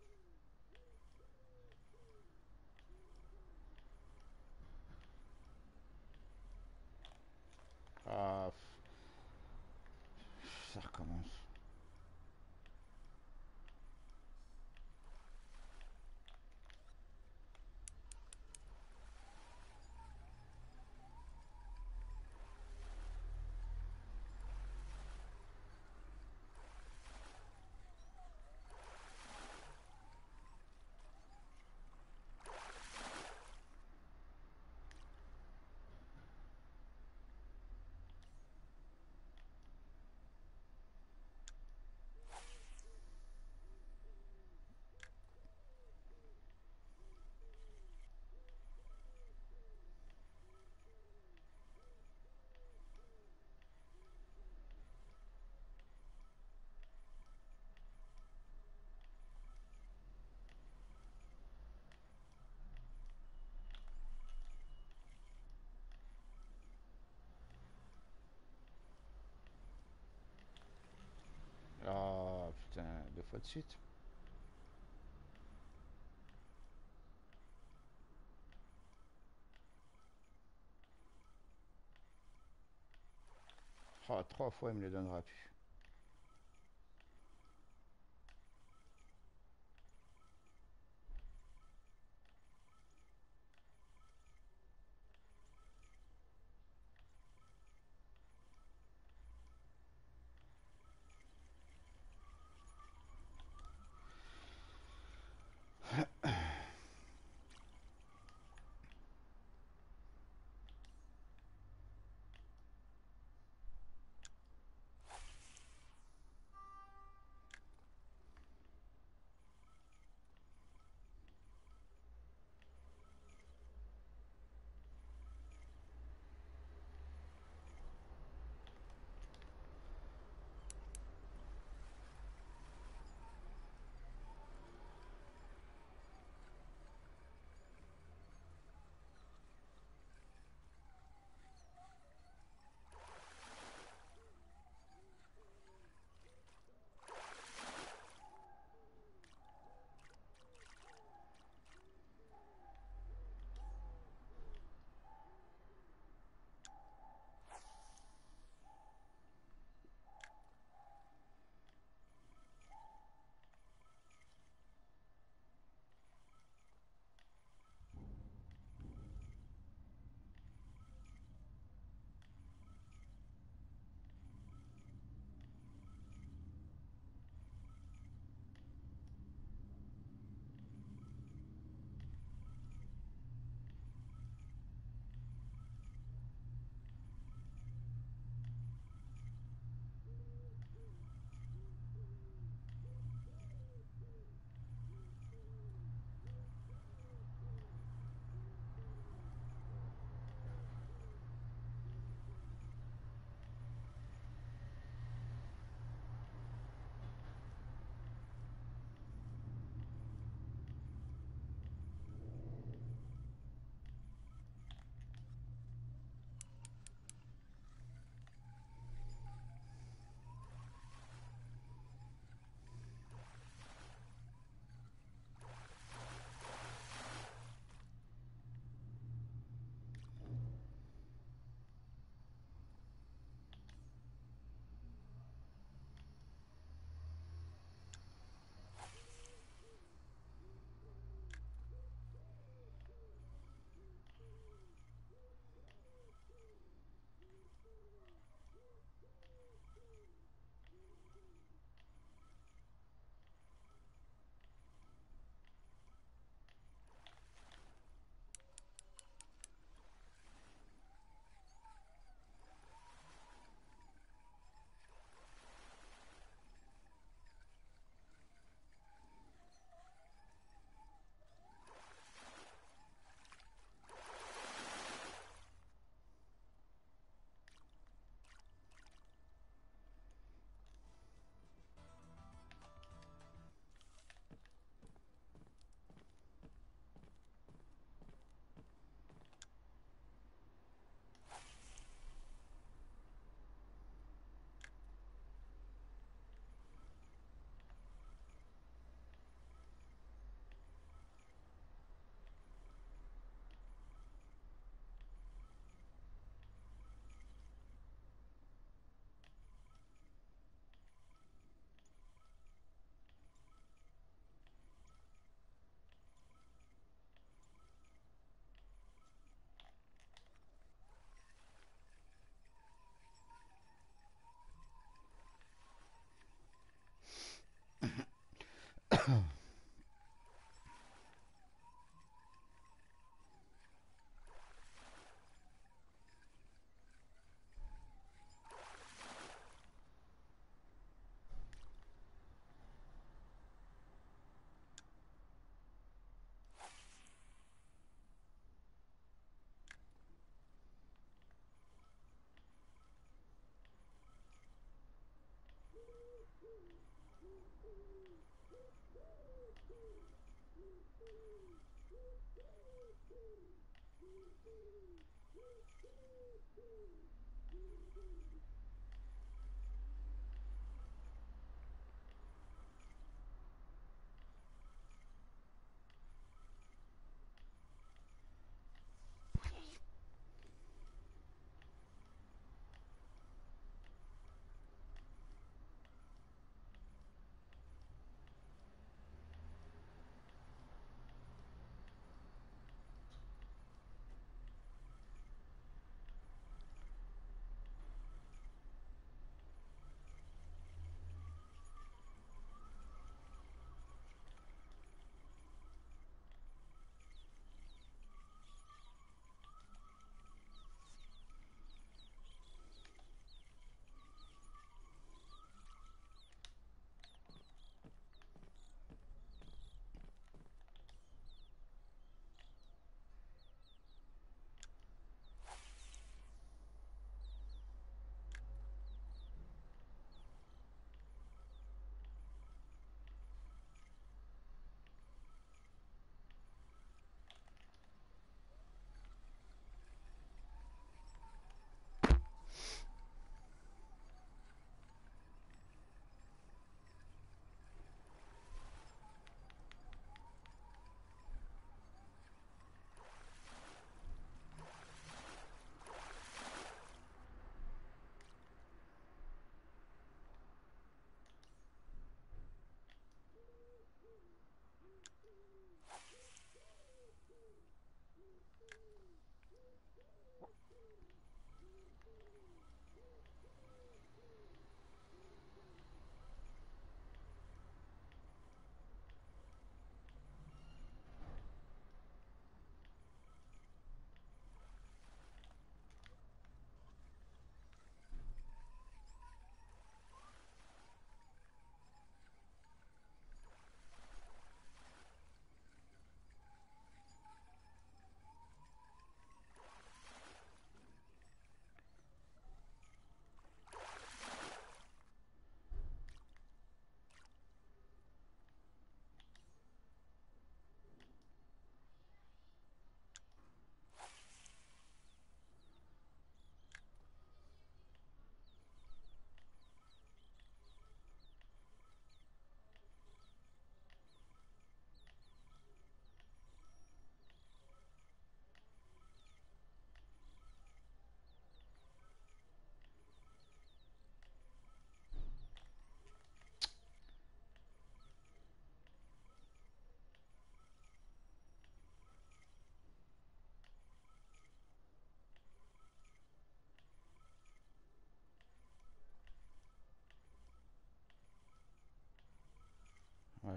That's it. Oh, 3 fois, il me les donnera plus.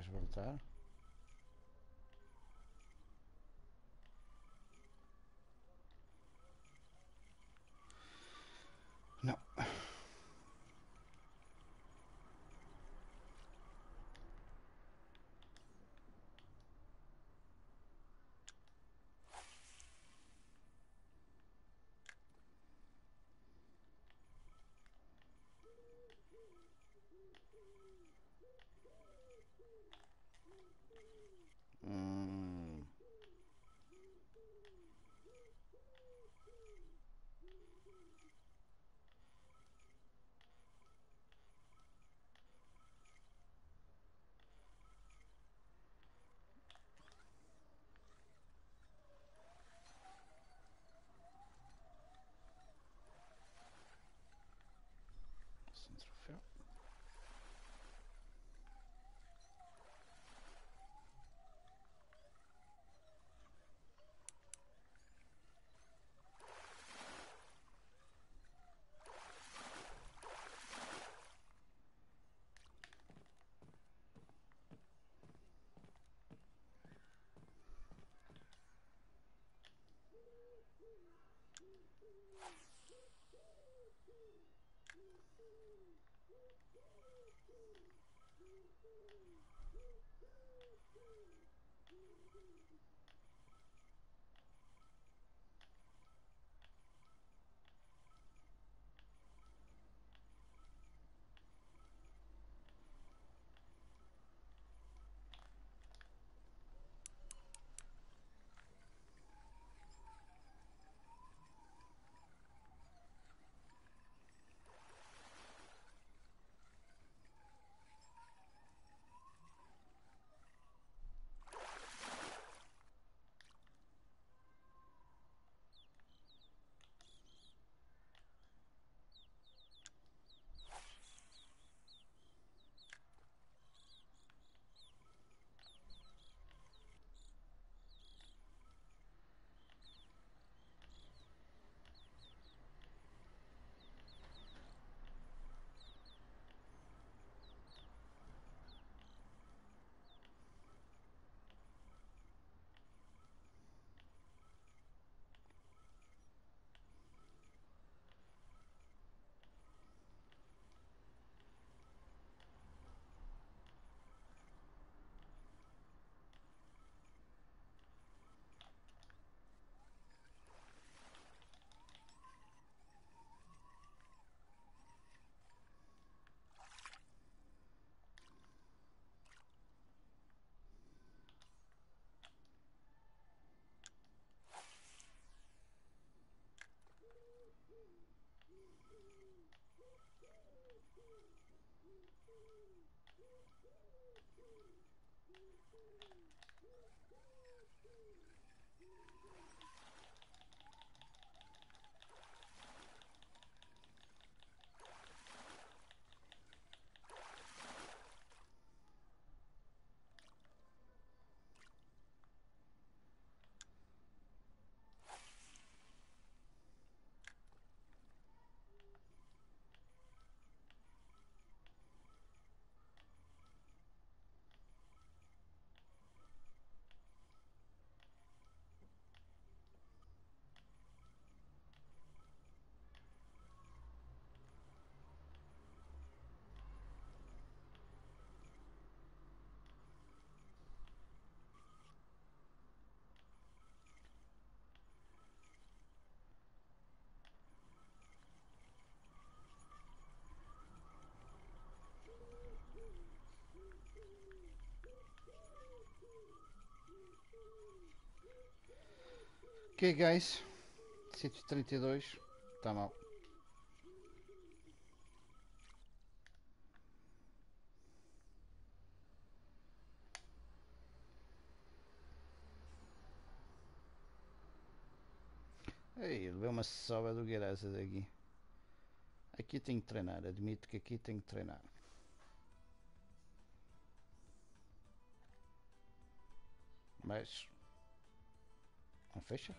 Vais voltar? Não. Hum. Sem troféu. Ok, guys. 132. Está mal. Ei, levei uma sova do graças aqui. Aqui tenho que treinar. Admito que aqui tenho que treinar. Mas... Não fecha?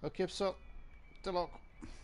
Ok pessoal, até logo.